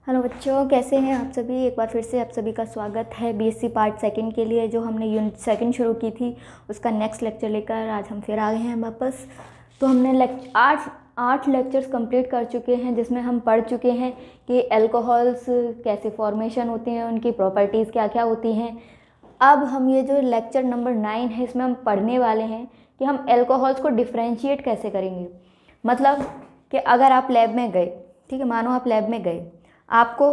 Hello बच्चों, कैसे हैं आप सभी। एक बार फिर से आप सभी का स्वागत है बीएससी पार्ट सेकंड के लिए। जो हमने यूनिट सेकंड शुरू की थी उसका नेक्स्ट लेक्चर लेकर आज हम फिर आ गए हैं वापस। तो हमने आठ लेक्चर्स कंप्लीट कर चुके हैं, जिसमें हम पढ़ चुके हैं कि अल्कोहल्स कैसे फॉर्मेशन होते हैं, उनकी प्रॉपर्टीज़ क्या क्या होती हैं। अब हम ये जो लेक्चर नंबर 9 है, इसमें हम पढ़ने वाले हैं कि हम अल्कोहल्स को डिफ्रेंशिएट कैसे करेंगे। मतलब कि अगर आप लैब में गए, ठीक है, मानो आप लैब में गए, आपको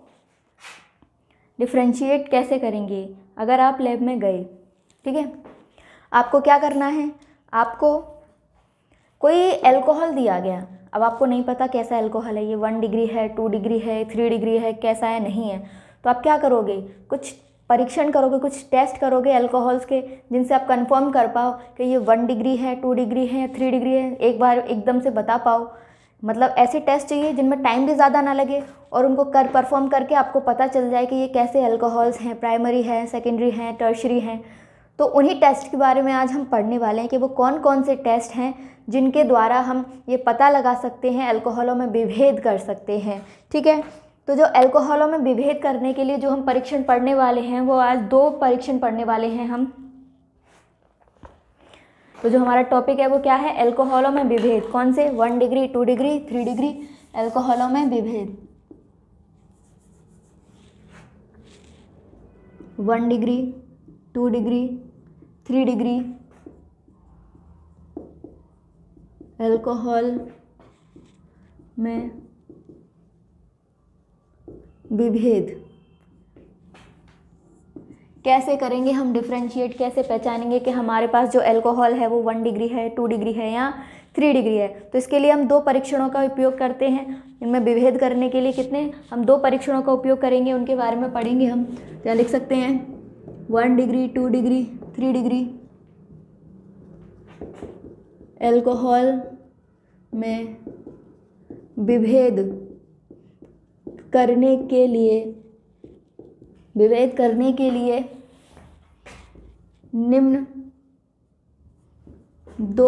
डिफ्रेंशिएट कैसे करेंगे। अगर आप लैब में गए, ठीक है, आपको क्या करना है, आपको कोई अल्कोहल दिया गया। अब आपको नहीं पता कैसा अल्कोहल है, ये 1 डिग्री है, 2 डिग्री है, 3 डिग्री है, कैसा है नहीं है। तो आप क्या करोगे, कुछ परीक्षण करोगे, कुछ टेस्ट करोगे अल्कोहल्स के, जिनसे आप कंफर्म कर पाओ कि ये 1 डिग्री है, 2 डिग्री है, 3 डिग्री है, एक बार एकदम से बता पाओ। मतलब ऐसे टेस्ट चाहिए जिनमें टाइम भी ज़्यादा ना लगे और उनको परफॉर्म करके आपको पता चल जाए कि ये कैसे अल्कोहल्स हैं, प्राइमरी हैं, सेकेंडरी हैं, टर्शरी हैं। तो उन्हीं टेस्ट के बारे में आज हम पढ़ने वाले हैं कि वो कौन कौन से टेस्ट हैं जिनके द्वारा हम ये पता लगा सकते हैं, अल्कोहलों में विभेद कर सकते हैं। ठीक है, तो जो अल्कोहलों में विभेद करने के लिए जो हम परीक्षण पढ़ने वाले हैं, वो आज 2 परीक्षण पढ़ने वाले हैं हम। तो जो हमारा टॉपिक है वो क्या है, अल्कोहलों में विभेद। कौन से, 1 डिग्री, 2 डिग्री, 3 डिग्री अल्कोहलों में विभेद। 1 डिग्री, 2 डिग्री, 3 डिग्री अल्कोहल में विभेद कैसे करेंगे हम, डिफ्रेंशिएट कैसे पहचानेंगे कि हमारे पास जो अल्कोहल है वो 1 डिग्री है, 2 डिग्री है या 3 डिग्री है। तो इसके लिए हम 2 परीक्षणों का उपयोग करते हैं। इनमें विभेद करने के लिए हम 2 परीक्षणों का उपयोग करेंगे, उनके बारे में पढ़ेंगे हम। क्या लिख सकते हैं, 1 डिग्री, 2 डिग्री, 3 डिग्री अल्कोहल में विभेद करने के लिए निम्न 2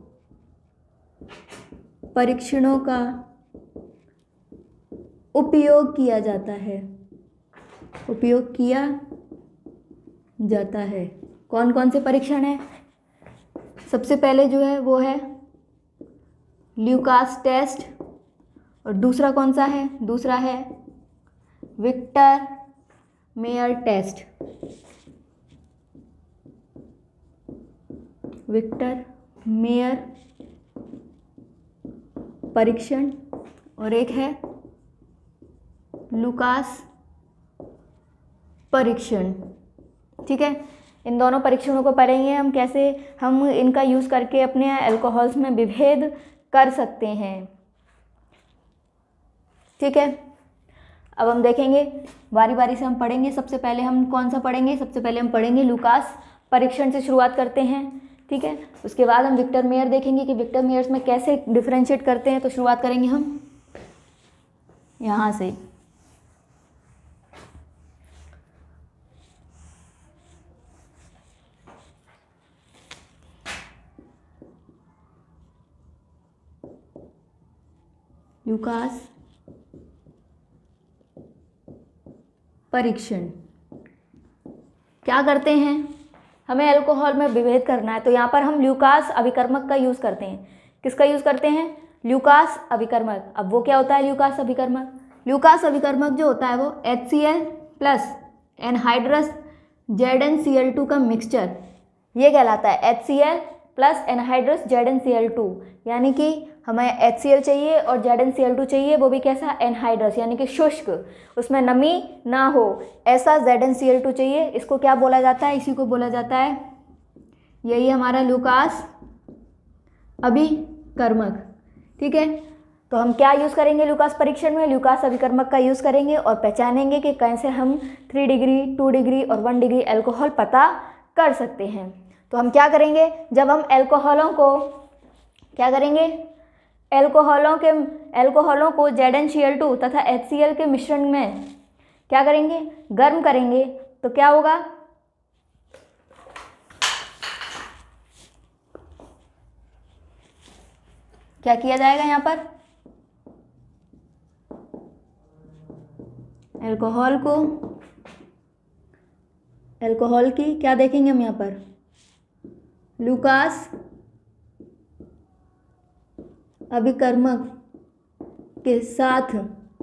परीक्षणों का उपयोग किया जाता है। कौन कौन से परीक्षण है, सबसे पहले जो है वो है ल्यूकास टेस्ट, और दूसरा कौन सा है, दूसरा है Victor Meyer test. Victor Meyer परीक्षण और एक है लुकास परीक्षण। ठीक है, इन दोनों परीक्षणों को पढ़ेंगे हम, कैसे हम इनका यूज़ करके अपने अल्कोहल्स में विभेद कर सकते हैं। ठीक है, अब हम देखेंगे बारी बारी से हम पढ़ेंगे। सबसे पहले हम कौन सा पढ़ेंगे, सबसे पहले हम पढ़ेंगे लुकास परीक्षण से शुरुआत करते हैं। ठीक है, उसके बाद हम विक्टर मेयर देखेंगे कि विक्टर मेयर्स में कैसे डिफरेंशिएट करते हैं। तो शुरुआत करेंगे हम यहाँ से। लुकास परीक्षण क्या करते हैं, हमें अल्कोहल में विभेद करना है। तो यहाँ पर हम ल्यूकास अभिकर्मक का यूज़ करते हैं। किसका यूज़ करते हैं, ल्यूकास अभिकर्मक। अब वो क्या होता है ल्यूकास अभिकर्मक, ल्यूकास अभिकर्मक जो होता है वो HCl प्लस एनहाइड्रस ZnCl2 का मिक्सचर, ये कहलाता है HCl प्लस एनहाइड्रस ZnCl2। यानी कि हमें HCl चाहिए और ZnCl2 चाहिए, वो भी कैसा, एनहाइड्रस यानी कि शुष्क, उसमें नमी ना हो, ऐसा ZnCl2 चाहिए। इसको क्या बोला जाता है, इसी को बोला जाता है, यही हमारा लुकास अभिकर्मक। ठीक है, तो हम क्या यूज़ करेंगे लुकास परीक्षण में, लुकास अभिकर्मक का यूज़ करेंगे और पहचानेंगे कि कैसे हम 3 डिग्री, 2 डिग्री और 1 डिग्री अल्कोहल पता कर सकते हैं। तो हम क्या करेंगे, जब हम अल्कोहलों को क्या करेंगे, अल्कोहलों को ZnCl2 तथा HCl के मिश्रण में क्या करेंगे, गर्म करेंगे। तो क्या होगा, क्या किया जाएगा यहाँ पर, अल्कोहल की क्या देखेंगे हम यहाँ पर, लूकास अभिकर्मक के साथ,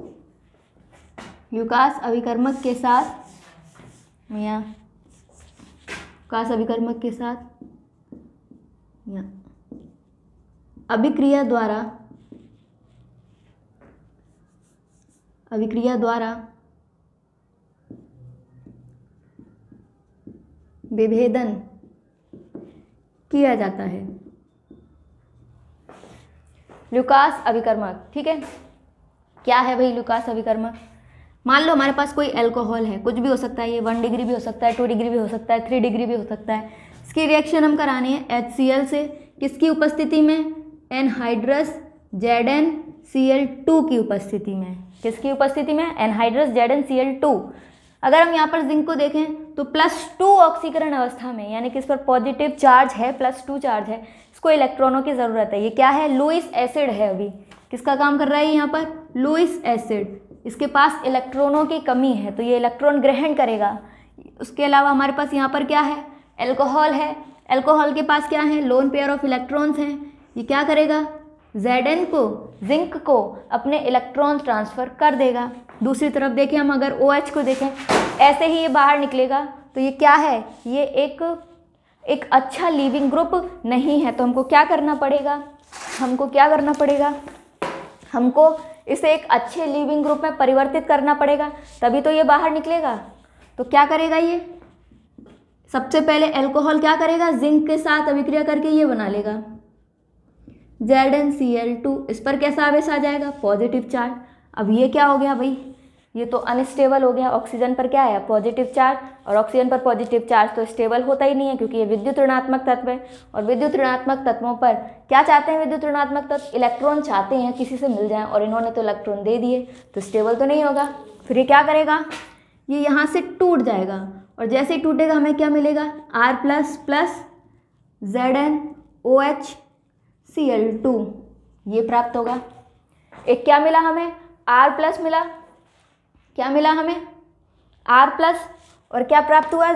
लूकास अभिकर्मक के साथ, यहाँ लूकास अभिकर्मक के साथ यहाँ अभिक्रिया द्वारा विभेदन किया जाता है। लूकास अभिकर्मक, ठीक है, क्या है भाई लूकास अभिकर्मक? मान लो हमारे पास कोई अल्कोहल है, कुछ भी हो सकता है, ये 1 डिग्री भी हो सकता है, 2 डिग्री भी हो सकता है, 3 डिग्री भी हो सकता है। इसकी रिएक्शन हम करानी है HCl से, किसकी उपस्थिति में, एनहाइड्रस ZnCl2 की उपस्थिति में। किसकी उपस्थिति में, एनहाइड्रस ZnCl2। अगर हम यहाँ पर जिंक को देखें तो +2 ऑक्सीकरण अवस्था में, यानी कि इस पर पॉजिटिव चार्ज है, +2 चार्ज है, इसको इलेक्ट्रॉनों की ज़रूरत है। ये क्या है, लुईस एसिड है। अभी किसका काम कर रहा है यहाँ पर, लुईस एसिड। इसके पास इलेक्ट्रॉनों की कमी है तो ये इलेक्ट्रॉन ग्रहण करेगा। उसके अलावा हमारे पास यहाँ पर क्या है, अल्कोहल है। अल्कोहल के पास क्या है, लोन पेयर ऑफ इलेक्ट्रॉन्स हैं। ये क्या करेगा, Zn को, जिंक को अपने इलेक्ट्रॉन ट्रांसफ़र कर देगा। दूसरी तरफ देखें हम, अगर OH को देखें, ऐसे ही ये बाहर निकलेगा तो ये क्या है, ये एक अच्छा लीविंग ग्रुप नहीं है। तो हमको क्या करना पड़ेगा, हमको इसे एक अच्छे लीविंग ग्रुप में परिवर्तित करना पड़ेगा, तभी तो ये बाहर निकलेगा। तो क्या करेगा ये, सबसे पहले अल्कोहल क्या करेगा, जिंक के साथ अभिक्रिया करके ये बना लेगा ZnCl2। इस पर कैसा आवेश आ जाएगा, पॉजिटिव चार्ज। अब ये क्या हो गया भाई, ये तो अनस्टेबल हो गया। ऑक्सीजन पर क्या है, पॉजिटिव चार्ज, और ऑक्सीजन पर पॉजिटिव चार्ज तो स्टेबल होता ही नहीं है, क्योंकि ये विद्युत ऋणात्मक तत्व है। और विद्युत ऋणात्मक तत्वों पर क्या चाहते हैं विद्युत ऋणात्मक तत्व, इलेक्ट्रॉन चाहते हैं किसी से मिल जाए, और इन्होंने तो इलेक्ट्रॉन दे दिए, तो स्टेबल तो नहीं होगा। फिर ये क्या करेगा, ये यहाँ से टूट जाएगा, और जैसे ही टूटेगा हमें क्या मिलेगा, R++ ZnOHCl2 ये प्राप्त होगा। एक क्या मिला हमें, R+ मिला, क्या मिला हमें, R+, और क्या प्राप्त हुआ,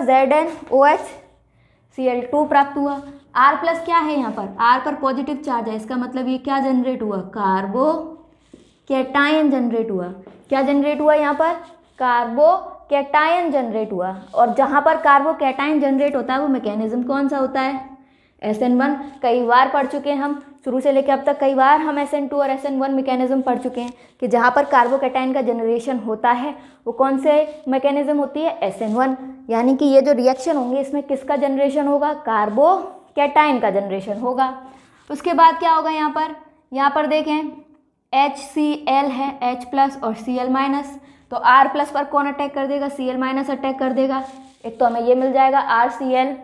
ZnOHCl2 प्राप्त हुआ। R+ क्या है यहाँ पर, R पर पॉजिटिव चार्ज है, इसका मतलब ये क्या जनरेट हुआ, कार्बोकैटायन जनरेट हुआ। क्या जनरेट हुआ यहाँ पर, कार्बोकैटायन जनरेट हुआ। और जहाँ पर कार्बोकैटायन जनरेट होता है वो मैकेनिज्म कौन सा होता है, SN1। कई बार पढ़ चुके हैं हम, शुरू से लेकर अब तक कई बार हम SN2 और SN1 मैकेनिज्म पढ़ चुके हैं कि जहाँ पर कार्बोकैटायन का जनरेशन होता है वो कौन से मैकेनिज्म होती है, SN1। यानी कि ये जो रिएक्शन होंगे इसमें किसका जनरेशन होगा, कार्बोकैटायन का जनरेशन होगा। उसके बाद क्या होगा यहाँ पर देखें HCl है, H+ और Cl-, तो R+ पर कौन अटैक कर देगा, Cl- अटैक कर देगा। एक तो हमें ये मिल जाएगा RCl,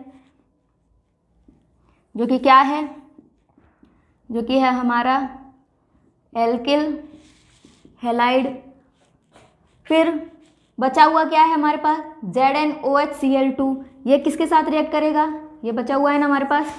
जो कि क्या है, जो कि है हमारा एल्किल हैलाइड। फिर बचा हुआ क्या है हमारे पास, ZnOHCl2। ये किसके साथ रिएक्ट करेगा, ये बचा हुआ है ना हमारे पास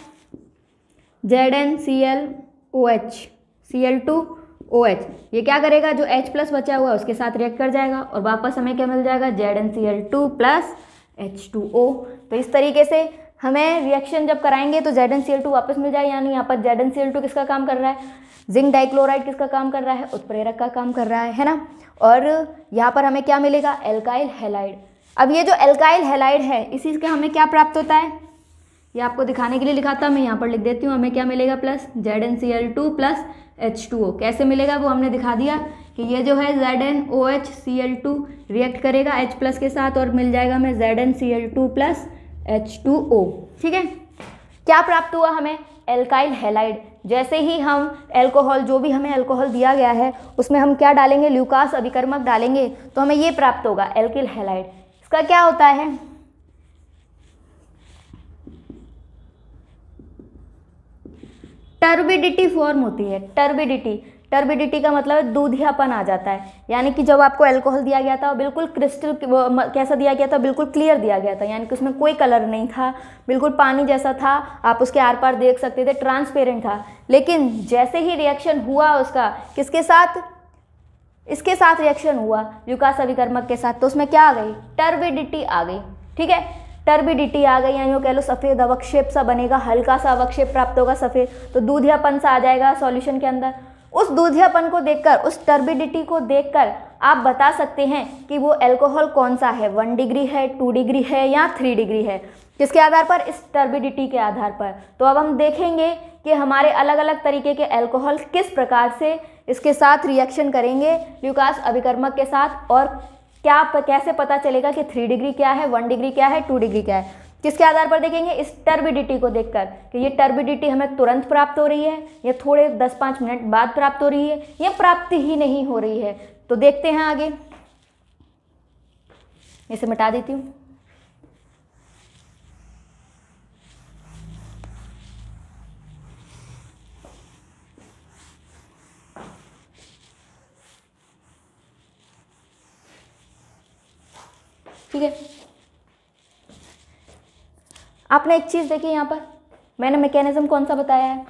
ZnClOHCl2OH। ये क्या करेगा, जो H+ बचा हुआ है उसके साथ रिएक्ट कर जाएगा, और वापस हमें क्या मिल जाएगा, ZnCl2 + H2O। तो इस तरीके से हमें रिएक्शन जब कराएंगे तो ZnCl2 वापस मिल जाए। यानी यहाँ पर ZnCl2 किसका काम कर रहा है, जिंक डाइक्लोराइड किसका काम कर रहा है, उत्प्रेरक का काम कर रहा है ना। और यहाँ पर हमें क्या मिलेगा, एल्काइल हैलाइड। अब ये जो एल्काइल हैलाइड है इसी से हमें क्या प्राप्त होता है, ये आपको दिखाने के लिए लिखा था, मैं यहाँ पर लिख देती हूँ। हमें क्या मिलेगा, ZnCl2 + H2O। कैसे मिलेगा वो हमने दिखा दिया कि ये जो है ZnOHCl2 रिएक्ट करेगा H+ के साथ, और मिल जाएगा हमें ZnCl2 + H2O। ठीक है, क्या प्राप्त हुआ हमें, एल्काइल हैलाइड। जैसे ही हम अल्कोहल, जो भी हमें अल्कोहल दिया गया है उसमें हम क्या डालेंगे, ल्यूकास अभिकर्मक डालेंगे, तो हमें ये प्राप्त होगा एल्किल हैलाइड। इसका क्या होता है, टर्बिडिटी फॉर्म होती है। टर्बिडिटी का मतलब दूधियापन आ जाता है। यानी कि जब आपको अल्कोहल दिया गया था वो बिल्कुल क्रिस्टल कैसा दिया गया था, बिल्कुल क्लियर दिया गया था, यानी कि उसमें कोई कलर नहीं था, बिल्कुल पानी जैसा था, आप उसके आर पार देख सकते थे, ट्रांसपेरेंट था। लेकिन जैसे ही रिएक्शन हुआ उसका किसके साथ, इसके साथ रिएक्शन हुआ ल्यूकास अभिकर्मक के साथ, तो उसमें क्या आ गई, टर्बिडिटी आ गई। ठीक है, टर्बिडिटी आ गई, या यूँ कह लो सफ़ेद अवक्षेप सा बनेगा, हल्का सा अवक्षेप प्राप्त होगा सफ़ेद, तो दूधियापन सा आ जाएगा सॉल्यूशन के अंदर। उस दूधियापन को देखकर, उस टर्बिडिटी को देखकर आप बता सकते हैं कि वो अल्कोहल कौन सा है, 1 डिग्री है, 2 डिग्री है या 3 डिग्री है। किसके आधार पर, इस टर्बिडिटी के आधार पर। तो अब हम देखेंगे कि हमारे अलग अलग तरीके के अल्कोहल किस प्रकार से इसके साथ रिएक्शन करेंगे ल्यूकास अभिकर्मक के साथ, और कैसे पता चलेगा कि 3 डिग्री क्या है, 1 डिग्री क्या है, 2 डिग्री क्या है। किसके आधार पर देखेंगे, इस टर्बिडिटी को देखकर कि ये टर्बिडिटी हमें तुरंत प्राप्त हो रही है या थोड़े 10-5 मिनट बाद प्राप्त हो रही है या प्राप्त ही नहीं हो रही है। तो देखते हैं आगे, इसे मिटा देती हूँ। ठीक है, आपने एक चीज़ देखी यहाँ पर, मैंने मैकेनिज्म कौन सा बताया है,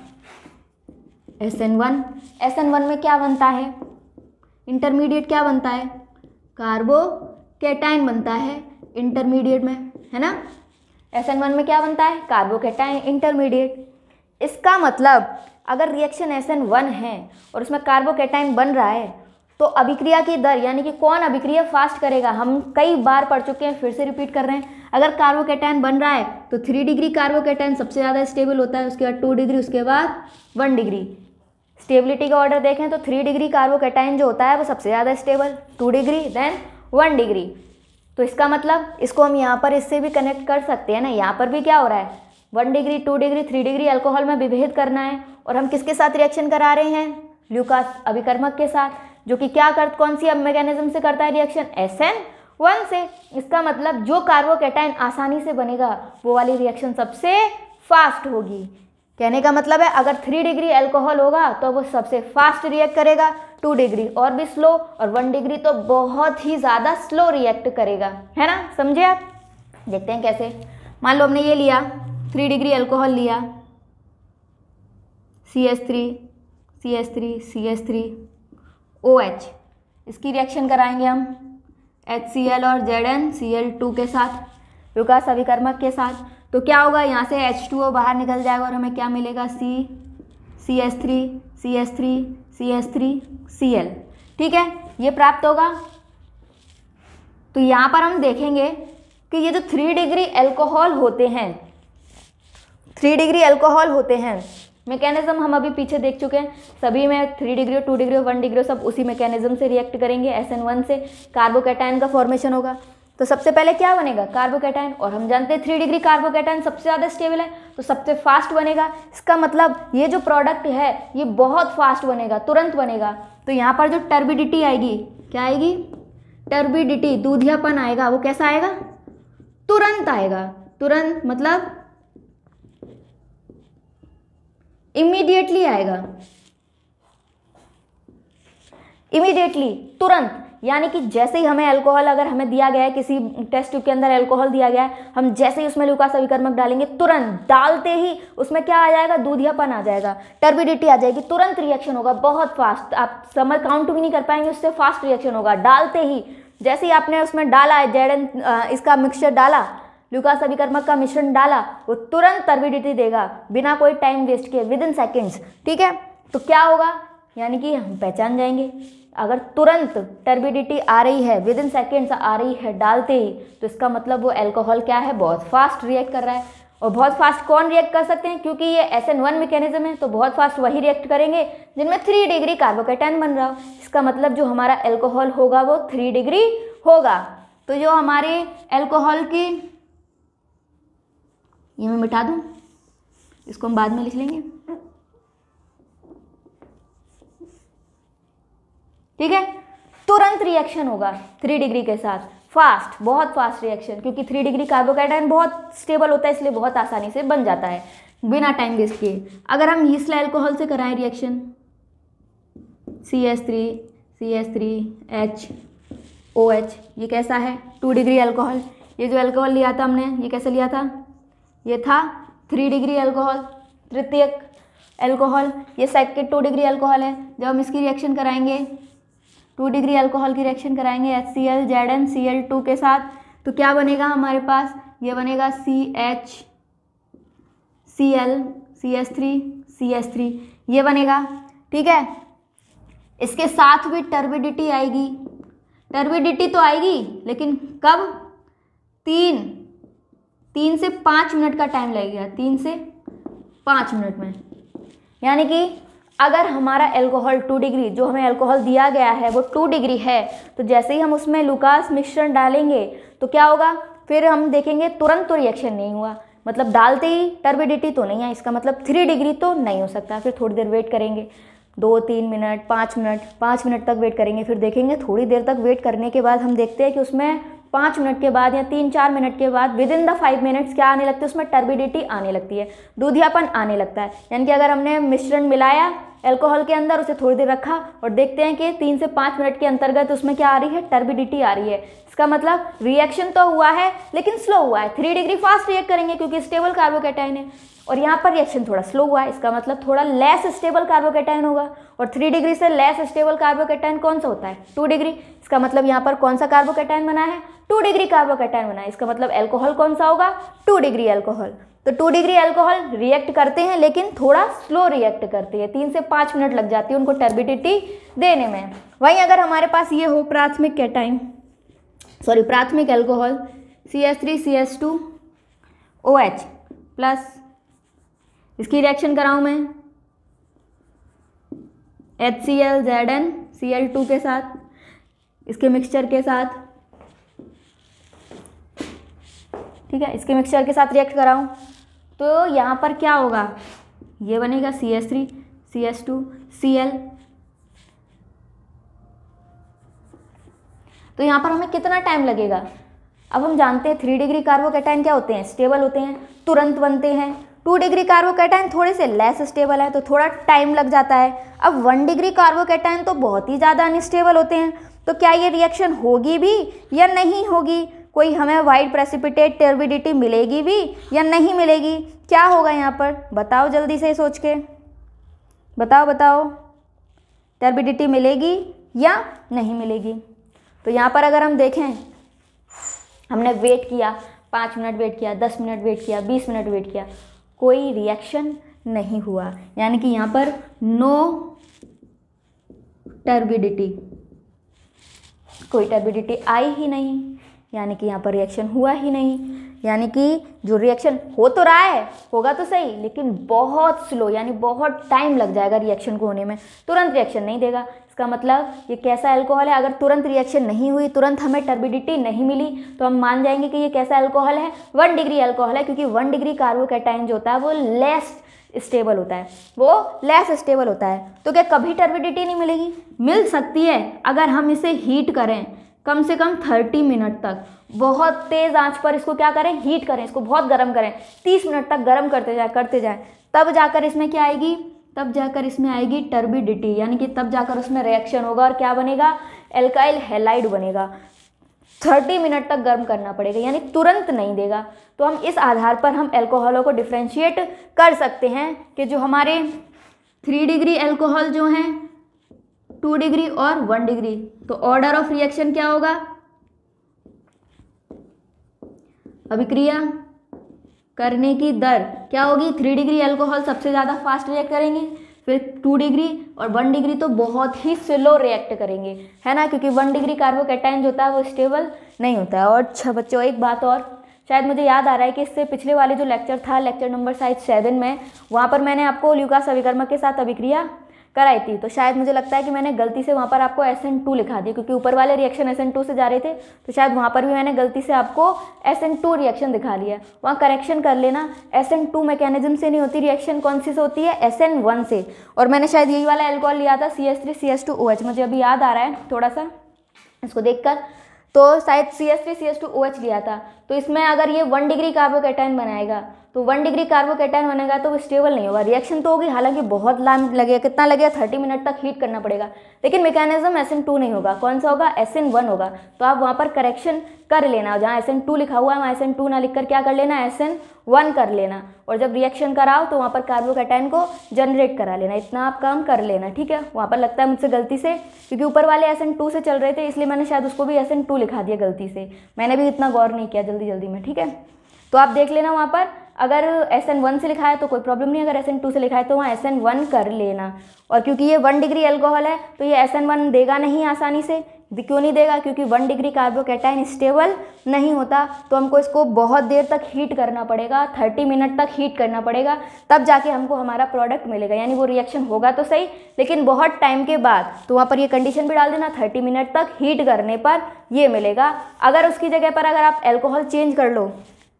SN1। SN1 में क्या बनता है, इंटरमीडिएट क्या बनता है, कार्बोकैटायन बनता है इंटरमीडिएट में, है ना। SN1 में क्या बनता है, कार्बोकैटायन इंटरमीडिएट। इसका मतलब अगर रिएक्शन SN1 है और उसमें कार्बोकैटायन बन रहा है, तो अभिक्रिया की दर, यानी कि कौन अभिक्रिया फास्ट करेगा, हम कई बार पढ़ चुके हैं, फिर से रिपीट कर रहे हैं। अगर कार्बोकैटायन बन रहा है तो 3 डिग्री कार्बोकैटायन सबसे ज़्यादा स्टेबल होता है, उसके बाद 2 डिग्री, उसके बाद 1 डिग्री। स्टेबिलिटी का ऑर्डर देखें तो 3 डिग्री कार्बोकैटायन जो होता है वो सबसे ज़्यादा स्टेबल, 2 डिग्री, देन 1 डिग्री। तो इसका मतलब इसको हम यहाँ पर इससे भी कनेक्ट कर सकते हैं ना, यहाँ पर भी क्या हो रहा है, 1 डिग्री, 2 डिग्री, 3 डिग्री अल्कोहल में विभेद करना है, और हम किसके साथ रिएक्शन करा रहे हैं, ल्यूकास अभिकर्मक के साथ, जो कि क्या कौन सी मैकेनिज्म से करता है रिएक्शन, SN1 से। इसका मतलब जो कार्बोकैटायन आसानी से बनेगा वो वाली रिएक्शन सबसे फास्ट होगी। कहने का मतलब है अगर 3 डिग्री अल्कोहल होगा तो वो सबसे फास्ट रिएक्ट करेगा, 2 डिग्री और भी स्लो, और 1 डिग्री तो बहुत ही ज़्यादा स्लो रिएक्ट करेगा, है ना, समझे आप। देखते हैं कैसे। मान लो हमने ये लिया, 3 डिग्री अल्कोहल लिया, CH3 CH3 CH3 OH, इसकी रिएक्शन कराएंगे हम HCl और ZnCl2 के साथ, ल्यूकास अभिकर्मक के साथ। तो क्या होगा, यहाँ से H2O बाहर निकल जाएगा और हमें क्या मिलेगा, CH3 CH3 CH3 Cl। ठीक है, ये प्राप्त होगा। तो यहाँ पर हम देखेंगे कि ये जो 3 डिग्री अल्कोहल होते हैं, 3 डिग्री अल्कोहल होते हैं, मैकेनिज्म हम अभी पीछे देख चुके हैं, सभी में 3 डिग्री, 2 डिग्री, 1 डिग्री सब उसी मैकेनिज्म से रिएक्ट करेंगे। SN1 से कार्बोकैटायन का फॉर्मेशन होगा। तो सबसे पहले क्या बनेगा, कार्बोकैटायन, और हम जानते हैं 3 डिग्री कार्बोकैटायन सबसे ज़्यादा स्टेबल है, तो सबसे फास्ट बनेगा। इसका मतलब ये जो प्रोडक्ट है ये बहुत फास्ट बनेगा, तुरंत बनेगा। तो यहाँ पर जो टर्बिडिटी आएगी, क्या आएगी, टर्बिडिटी, दूधियापन आएगा, वो कैसा आएगा, तुरंत आएगा। तुरंत मतलब इमीडिएटली आएगा, इमीडिएटली, तुरंत। यानी कि जैसे ही हमें अल्कोहल, अगर हमें दिया गया है किसी टेस्ट ट्यूब के अंदर अल्कोहल दिया गया है, हम जैसे ही उसमें ल्यूकास अभिकर्मक डालेंगे, तुरंत डालते ही उसमें क्या आ जाएगा, दूधियापन आ जाएगा, टर्बिडिटी आ जाएगी, तुरंत रिएक्शन होगा, बहुत फास्ट, आप समय काउंट भी नहीं कर पाएंगे, उससे फास्ट रिएक्शन होगा। डालते ही, जैसे ही आपने उसमें डाला है ZN इसका मिक्सचर डाला, ल्यूकास अभिकर्मक का मिश्रण डाला, वो तुरंत टर्बिडिटी देगा बिना कोई टाइम वेस्ट किए, विद इन सेकेंड्स। ठीक है, तो क्या होगा, यानी कि हम पहचान जाएंगे अगर तुरंत टर्बिडिटी आ रही है, विद इन सेकेंड्स आ रही है डालते ही, तो इसका मतलब वो अल्कोहल क्या है, बहुत फास्ट रिएक्ट कर रहा है। और बहुत फास्ट कौन रिएक्ट कर सकते हैं, क्योंकि ये SN1 मैकेनिज्म है, तो बहुत फास्ट वही रिएक्ट करेंगे जिनमें 3 डिग्री कार्बोकैटायन बन रहा हो। इसका मतलब जो हमारा अल्कोहल होगा वो 3 डिग्री होगा। तो जो हमारे अल्कोहल की, ये मैं मिटा दूं, इसको हम बाद में लिख लेंगे। ठीक है, तुरंत रिएक्शन होगा 3 डिग्री के साथ, फास्ट, बहुत फास्ट रिएक्शन, क्योंकि 3 डिग्री कार्बोकैटायन बहुत स्टेबल होता है, इसलिए बहुत आसानी से बन जाता है बिना टाइम वेस्ट किए। अगर हम हीस्ला अल्कोहल से कराएं रिएक्शन, CH3 CH3 HOH, ये कैसा है, 2 डिग्री अल्कोहल। ये जो अल्कोहल लिया था हमने, ये कैसे लिया था, ये था 3 डिग्री अल्कोहल, तृतीयक अल्कोहल। ये सेकंड 2 डिग्री अल्कोहल है। जब हम इसकी रिएक्शन कराएंगे 2 डिग्री अल्कोहल की रिएक्शन कराएंगे HCl ZnCl2 के साथ, तो क्या बनेगा हमारे पास, ये बनेगा CHCl CH3 ये बनेगा। ठीक है, इसके साथ भी टर्बिडिटी आएगी, टर्बिडिटी तो आएगी लेकिन कब, 3 से 5 मिनट का टाइम लगेगा, 3 से 5 मिनट में। यानी कि अगर हमारा अल्कोहल 2 डिग्री, जो हमें अल्कोहल दिया गया है वो 2 डिग्री है, तो जैसे ही हम उसमें लुकास मिश्रण डालेंगे तो क्या होगा, फिर हम देखेंगे तुरंत तो रिएक्शन नहीं हुआ, मतलब डालते ही टर्बिडिटी तो नहीं है, इसका मतलब 3 डिग्री तो नहीं हो सकता। फिर थोड़ी देर वेट करेंगे, 2-3 मिनट 5 मिनट तक वेट करेंगे, फिर देखेंगे थोड़ी देर तक वेट करने के बाद हम देखते हैं कि उसमें 5 मिनट के बाद या 3-4 मिनट के बाद विदिन द 5 मिनट्स क्या आने लगती है, उसमें टर्बिडिटी आने लगती है, दूधियापन आने लगता है। यानी कि अगर हमने मिश्रण मिलाया अल्कोहल के अंदर, उसे थोड़ी देर रखा और देखते हैं कि 3 से 5 मिनट के अंतर्गत उसमें क्या आ रही है, टर्बिडिटी आ रही है। इसका मतलब रिएक्शन तो हुआ है लेकिन स्लो हुआ है। 3 डिग्री फास्ट रिएक्ट करेंगे क्योंकि स्टेबल कार्बोकैटायन है, और यहाँ पर रिएक्शन थोड़ा स्लो हुआ है, इसका मतलब थोड़ा लेस स्टेबल कार्बोकैटायन होगा। और 3 डिग्री से लेस स्टेबल कार्बोकैटायन कौन सा होता है, 2 डिग्री। इसका मतलब यहाँ पर कौन सा कार्बोकैटायन बना है, 2 डिग्री कार्बोकैटायन बना है। इसका मतलब अल्कोहल कौन सा होगा, 2 डिग्री अल्कोहल। तो 2 डिग्री अल्कोहल रिएक्ट करते हैं लेकिन थोड़ा स्लो रिएक्ट करते हैं, 3 से 5 मिनट लग जाती है उनको टर्बिडिटी देने में। वहीं अगर हमारे पास ये हो प्राथमिक अल्कोहल CH3CH2OH प्लस, इसकी रिएक्शन कराऊं मैं HCl ZnCl2 के साथ, इसके मिक्सचर के साथ, ठीक है, इसके मिक्सचर के साथ रिएक्ट कराऊं तो यहाँ पर क्या होगा, ये बनेगा CH3CH2Cl। तो यहाँ पर हमें कितना टाइम लगेगा, अब हम जानते हैं 3 डिग्री कार्बोकैटायन क्या होते हैं, स्टेबल होते हैं, तुरंत बनते हैं। 2 डिग्री कार्बोकैटायन थोड़े से लेस स्टेबल है तो थोड़ा टाइम लग जाता है। अब 1 डिग्री कार्बोकैटायन तो बहुत ही ज़्यादा अनस्टेबल होते हैं, तो क्या ये रिएक्शन होगी भी या नहीं होगी, कोई हमें वाइड प्रेसिपिटेट टर्बिडिटी मिलेगी भी या नहीं मिलेगी, क्या होगा यहाँ पर बताओ, जल्दी से सोच के बताओ टर्बिडिटी मिलेगी या नहीं मिलेगी। तो यहाँ पर अगर हम देखें, हमने वेट किया, 5 मिनट वेट किया, 10 मिनट वेट किया, 20 मिनट वेट किया, कोई रिएक्शन नहीं हुआ, यानी कि यहाँ पर नो टर्बिडिटी, कोई टर्बिडिटी आई ही नहीं, यानी कि यहाँ पर रिएक्शन हुआ ही नहीं। यानी कि जो रिएक्शन हो तो रहा है, होगा तो सही लेकिन बहुत स्लो, यानी बहुत टाइम लग जाएगा रिएक्शन को होने में, तुरंत रिएक्शन नहीं देगा। इसका मतलब ये कैसा अल्कोहल है, अगर तुरंत रिएक्शन नहीं हुई, तुरंत हमें टर्बिडिटी नहीं मिली, तो हम मान जाएंगे कि ये कैसा अल्कोहल है, 1 डिग्री अल्कोहल है, क्योंकि 1 डिग्री कार्बोकैटायन जो होता है वो लेस स्टेबल होता है, तो क्या कभी टर्बिडिटी नहीं मिलेगी, मिल सकती है अगर हम इसे हीट करें कम से कम 30 मिनट तक, बहुत तेज़ आंच पर इसको क्या करें, हीट करें, इसको बहुत गर्म करें, 30 मिनट तक गर्म करते जाएं, तब जाकर इसमें क्या आएगी, तब जाकर इसमें आएगी टर्बिडिटी, यानी कि तब जाकर उसमें रिएक्शन होगा और क्या बनेगा, एल्काइल हैलाइड बनेगा। 30 मिनट तक गर्म करना पड़ेगा, यानी तुरंत नहीं देगा। तो हम इस आधार पर हम अल्कोहलों को डिफ्रेंशिएट कर सकते हैं कि जो हमारे 3 डिग्री अल्कोहल जो हैं, 2 डिग्री और 1 डिग्री, तो ऑर्डर ऑफ रिएक्शन क्या होगा, अभिक्रिया करने की दर क्या होगी, 3 डिग्री अल्कोहल सबसे ज़्यादा फास्ट रिएक्ट करेंगे, फिर 2 डिग्री और 1 डिग्री तो बहुत ही स्लो रिएक्ट करेंगे, है ना, क्योंकि 1 डिग्री कार्बोकैटायन जो होता है वो स्टेबल नहीं होता है। और अच्छा बच्चों, एक बात और, शायद मुझे याद आ रहा है कि इससे पिछले वाले जो लेक्चर था, लेक्चर नंबर शायद 7 में, वहाँ पर मैंने आपको ल्यूकास अभिकर्मक के साथ अभिक्रिया कराई थी, तो शायद मुझे लगता है कि मैंने गलती से वहाँ पर आपको SN2 लिखा दिया, क्योंकि ऊपर वाले रिएक्शन SN2 से जा रहे थे, तो शायद वहाँ पर भी मैंने गलती से आपको SN2 रिएक्शन दिखा लिया, वहाँ करेक्शन कर लेना। SN2 मैकेनिज्म से नहीं होती रिएक्शन, कौन सी से होती है, SN1 से, और मैंने शायद यही वाला अल्कोहल लिया था CH3CH2OH, मुझे अभी याद आ रहा है थोड़ा सा इसको देखकर, तो शायद CH3CH2OH लिया था। तो इसमें अगर ये 1 डिग्री कार्बोकैटायन बनाएगा तो 1 डिग्री कार्बोकैटायन बनेगा तो वो स्टेबल नहीं होगा, रिएक्शन तो होगी, हालांकि बहुत टाइम लगेगा, कितना लगेगा 30 मिनट तक हीट करना पड़ेगा, लेकिन मैकेनिज्म SN2 नहीं होगा। कौन सा होगा? SN1 होगा। तो आप वहाँ पर करेक्शन कर लेना, जहाँ SN2 लिखा हुआ है वहाँ SN2 ना लिखकर क्या कर लेना, SN1 कर लेना, और जब रिएक्शन कराओ तो वहाँ पर कार्बोकैटायन को जनरेट करा लेना। इतना आप काम कर लेना, ठीक है। वहाँ पर लगता है मुझसे गलती से, क्योंकि ऊपर वाले SN2 से चल रहे थे, इसलिए मैंने शायद उसको भी SN2 लिखा दिया गलती से, मैंने भी इतना गौर नहीं किया जल्दी जल्दी में, ठीक है। तो आप देख लेना वहाँ पर अगर SN1 से लिखा है तो कोई प्रॉब्लम नहीं, अगर SN2 से लिखा है तो वहाँ SN1 कर लेना। और क्योंकि ये 1 डिग्री अल्कोहल है तो ये SN1 देगा नहीं आसानी से। क्यों नहीं देगा? क्योंकि 1 डिग्री कार्बोकैटायन स्टेबल नहीं होता, तो हमको इसको बहुत देर तक हीट करना पड़ेगा, 30 मिनट तक हीट करना पड़ेगा, तब जाके हमको हमारा प्रोडक्ट मिलेगा। यानी वो रिएक्शन होगा तो सही, लेकिन बहुत टाइम के बाद। तो वहाँ पर ये कंडीशन भी डाल देना, 30 मिनट तक हीट करने पर ये मिलेगा। अगर उसकी जगह पर अगर आप एल्कोहल चेंज कर लो,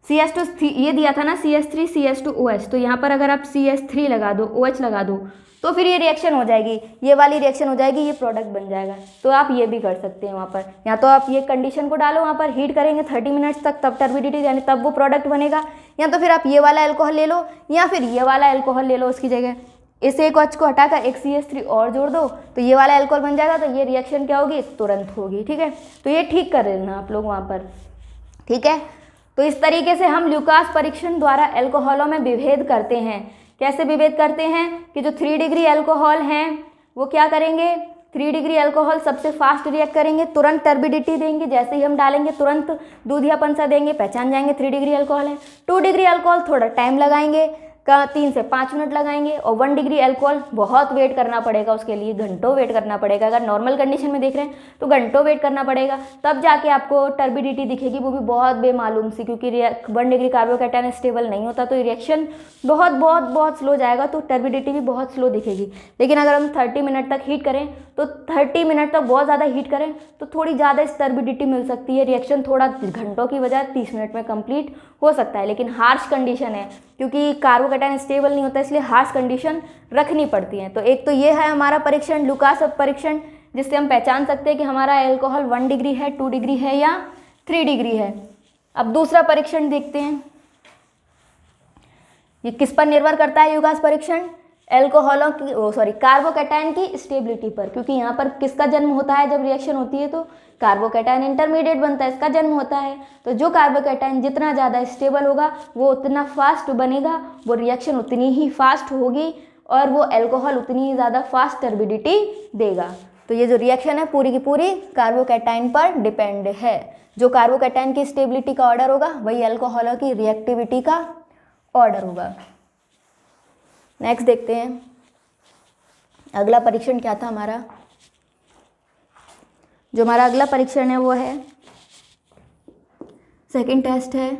CH2 ये दिया था ना CH3 CH2OH, तो यहाँ पर अगर आप CH3 लगा दो, OH लगा दो, तो फिर ये रिएक्शन हो जाएगी, ये वाली रिएक्शन हो जाएगी, ये प्रोडक्ट बन जाएगा। तो आप ये भी कर सकते हैं वहाँ पर, या तो आप ये कंडीशन को डालो, वहाँ पर हीट करेंगे 30 मिनट्स तक, तब टर्बिडिटी यानी तब वो प्रोडक्ट बनेगा, या तो फिर आप ये वाला अल्कोहल ले लो, या फिर ये वाला अल्कोहल ले लो उसकी जगह। इस एक OH को हटाकर एक CH3 और जोड़ दो तो ये वाला अल्कोहल बन जाएगा। तो ये रिएक्शन क्या होगी? तुरंत होगी, ठीक है। तो ये ठीक कर लेना आप लोग वहाँ पर, ठीक है। तो इस तरीके से हम ल्यूकास परीक्षण द्वारा अल्कोहलों में विभेद करते हैं। कैसे विभेद करते हैं कि जो 3 डिग्री अल्कोहल हैं वो क्या करेंगे, 3 डिग्री अल्कोहल सबसे फास्ट रिएक्ट करेंगे, तुरंत टर्बिडिटी देंगे, जैसे ही हम डालेंगे तुरंत दूधियापन सा देंगे, पहचान जाएंगे 3 डिग्री अल्कोहल है। 2 डिग्री अल्कोहल थोड़ा टाइम लगाएंगे, 3 से 5 मिनट लगाएंगे, और 1 डिग्री अल्कोहल बहुत वेट करना पड़ेगा उसके लिए, घंटों वेट करना पड़ेगा। अगर नॉर्मल कंडीशन में देख रहे हैं तो घंटों वेट करना पड़ेगा, तब जाके आपको टर्बिडिटी दिखेगी, वो भी बहुत बेमालूम सी, क्योंकि 1 डिग्री कार्बोकैटायन स्टेबल नहीं होता, तो रिएक्शन बहुत बहुत बहुत स्लो जाएगा, तो टर्बिडिटी भी बहुत स्लो दिखेगी। लेकिन अगर हम 30 मिनट तक हीट करें, तो 30 मिनट तक बहुत ज़्यादा हीट करें तो थोड़ी ज़्यादा टर्बिडिटी मिल सकती है, रिएक्शन थोड़ा घंटों की बजाय 30 मिनट में कंप्लीट हो सकता है। लेकिन हार्श कंडीशन है, क्योंकि कार्बोकैटायन स्टेबल नहीं होता, इसलिए हार्श कंडीशन रखनी पड़ती है। तो एक तो ये है हमारा परीक्षण, ल्यूकास परीक्षण, जिससे हम पहचान सकते हैं कि हमारा अल्कोहल 1 डिग्री है, 2 डिग्री है या 3 डिग्री है। अब दूसरा परीक्षण देखते हैं, ये किस पर निर्भर करता है ल्यूकास परीक्षण? अल्कोहलों की कार्बोकैटायन की स्टेबिलिटी पर, क्योंकि यहाँ पर किसका जन्म होता है जब रिएक्शन होती है? तो कार्बोकैटायन इंटरमीडिएट बनता है, इसका जन्म होता है। तो जो कार्बोकैटायन जितना ज़्यादा स्टेबल होगा वो उतना फास्ट बनेगा, वो रिएक्शन उतनी ही फास्ट होगी, और वो अल्कोहल उतनी ही ज़्यादा फास्ट टर्बिडिटी देगा। तो ये जो रिएक्शन है पूरी की पूरी कार्बोकैटायन पर डिपेंड है। जो कार्बोकैटायन की स्टेबिलिटी का ऑर्डर होगा वही अल्कोहलों की रिएक्टिविटी का ऑर्डर होगा। नेक्स्ट देखते हैं, अगला परीक्षण क्या था हमारा। जो हमारा अगला परीक्षण है वो है, सेकंड टेस्ट है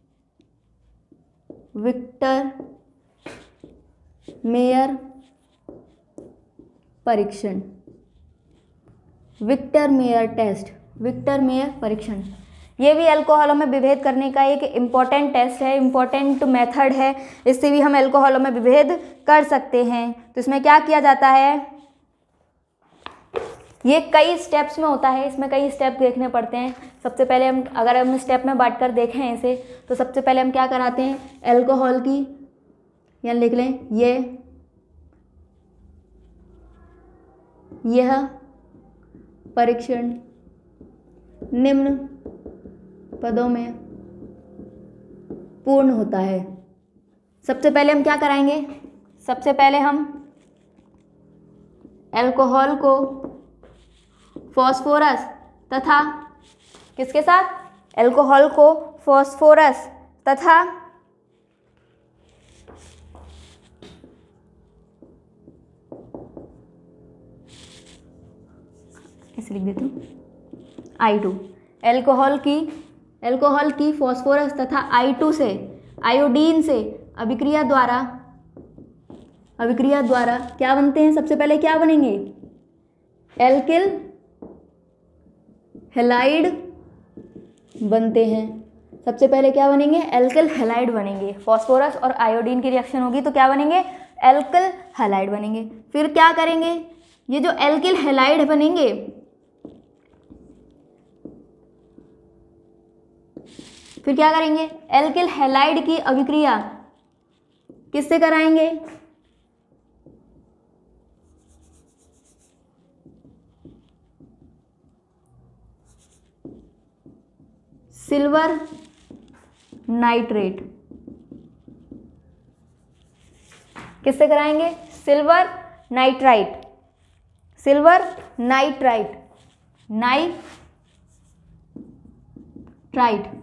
विक्टर मेयर परीक्षण, Victor Meyer test, Victor Meyer परीक्षण। ये भी अल्कोहलों में विभेद करने का एक इम्पॉर्टेंट टेस्ट है, इम्पॉर्टेंट मेथड है, इससे भी हम अल्कोहलों में विभेद कर सकते हैं। तो इसमें क्या किया जाता है, ये कई स्टेप्स में होता है, इसमें कई स्टेप देखने पड़ते हैं। सबसे पहले हम स्टेप में बांट कर देखें इसे, तो सबसे पहले हम क्या कराते हैं, अल्कोहल की, यहाँ लिख लें, यह परीक्षण निम्न पदों में पूर्ण होता है। सबसे पहले हम क्या कराएंगे, सबसे पहले हम अल्कोहल को फॉस्फोरस तथा किसके साथ, अल्कोहल को फॉस्फोरस तथा ऐसे लिख देती हूँ, I2, अल्कोहल की फॉस्फोरस तथा I2 से, आयोडीन से अभिक्रिया द्वारा क्या बनते हैं, सबसे पहले क्या बनेंगे, एल्किल हैलाइड बनते हैं। सबसे पहले क्या बनेंगे, एल्किल हैलाइड बनेंगे। फॉस्फोरस और आयोडीन की रिएक्शन होगी तो क्या बनेंगे, एल्किल हैलाइड बनेंगे। फिर क्या करेंगे, ये जो एल्किल हैलाइड बनेंगे, फिर क्या करेंगे, एल्किल हैलाइड की अभिक्रिया किससे कराएंगे? Silver nitrate. किससे कराएंगे? Silver nitrite, silver nitrite, nitrite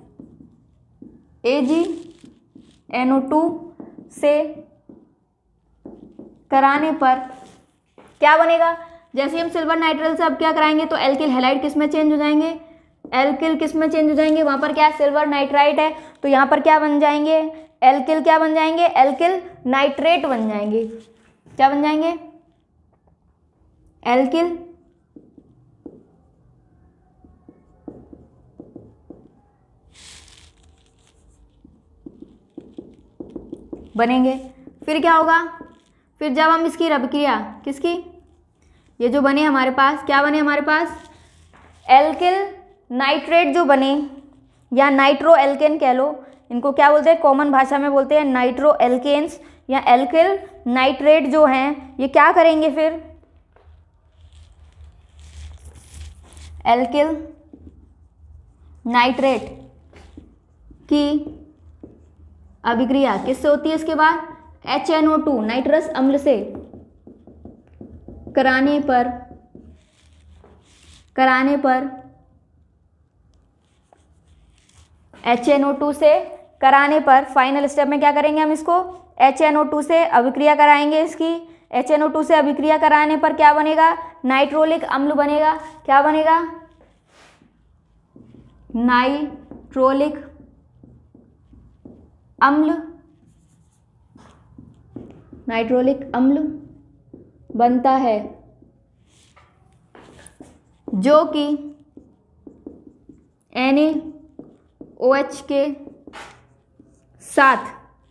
AgNO2 से कराने पर क्या बनेगा? जैसे हम सिल्वर नाइट्राइट से अब क्या कराएंगे तो एल्किल हैलाइड किस में चेंज हो जाएंगे? एल्किल किस में चेंज हो जाएंगे? वहां पर क्या है? सिल्वर नाइट्राइट है, तो यहाँ पर क्या बन जाएंगे? एल्किल क्या बन जाएंगे? एल्किल नाइट्रेट बन जाएंगे। क्या बन जाएंगे? एल्किल बनेंगे। फिर क्या होगा? फिर जब हम इसकी अभिक्रिया, किसकी? ये जो बने हमारे पास, क्या बने हमारे पास? एल्किल नाइट्रेट जो बने, या नाइट्रो एल्केन कह लो, इनको क्या बोलते हैं? कॉमन भाषा में बोलते हैं नाइट्रो एल्केन्स या एल्किल नाइट्रेट जो हैं, ये क्या करेंगे? फिर एल्किल नाइट्रेट की अभिक्रिया किससे होती है? इसके बाद HNO2 नाइट्रस अम्ल से कराने पर HNO2 से कराने पर फाइनल स्टेप में क्या करेंगे? हम इसको HNO2 से अभिक्रिया कराएंगे। इसकी HNO2 से अभिक्रिया कराने पर क्या बनेगा? नाइट्रोलिक अम्ल बनेगा। क्या बनेगा? नाइट्रोलिक अम्ल, नाइट्रोलिक अम्ल बनता है, जो कि NaOH के साथ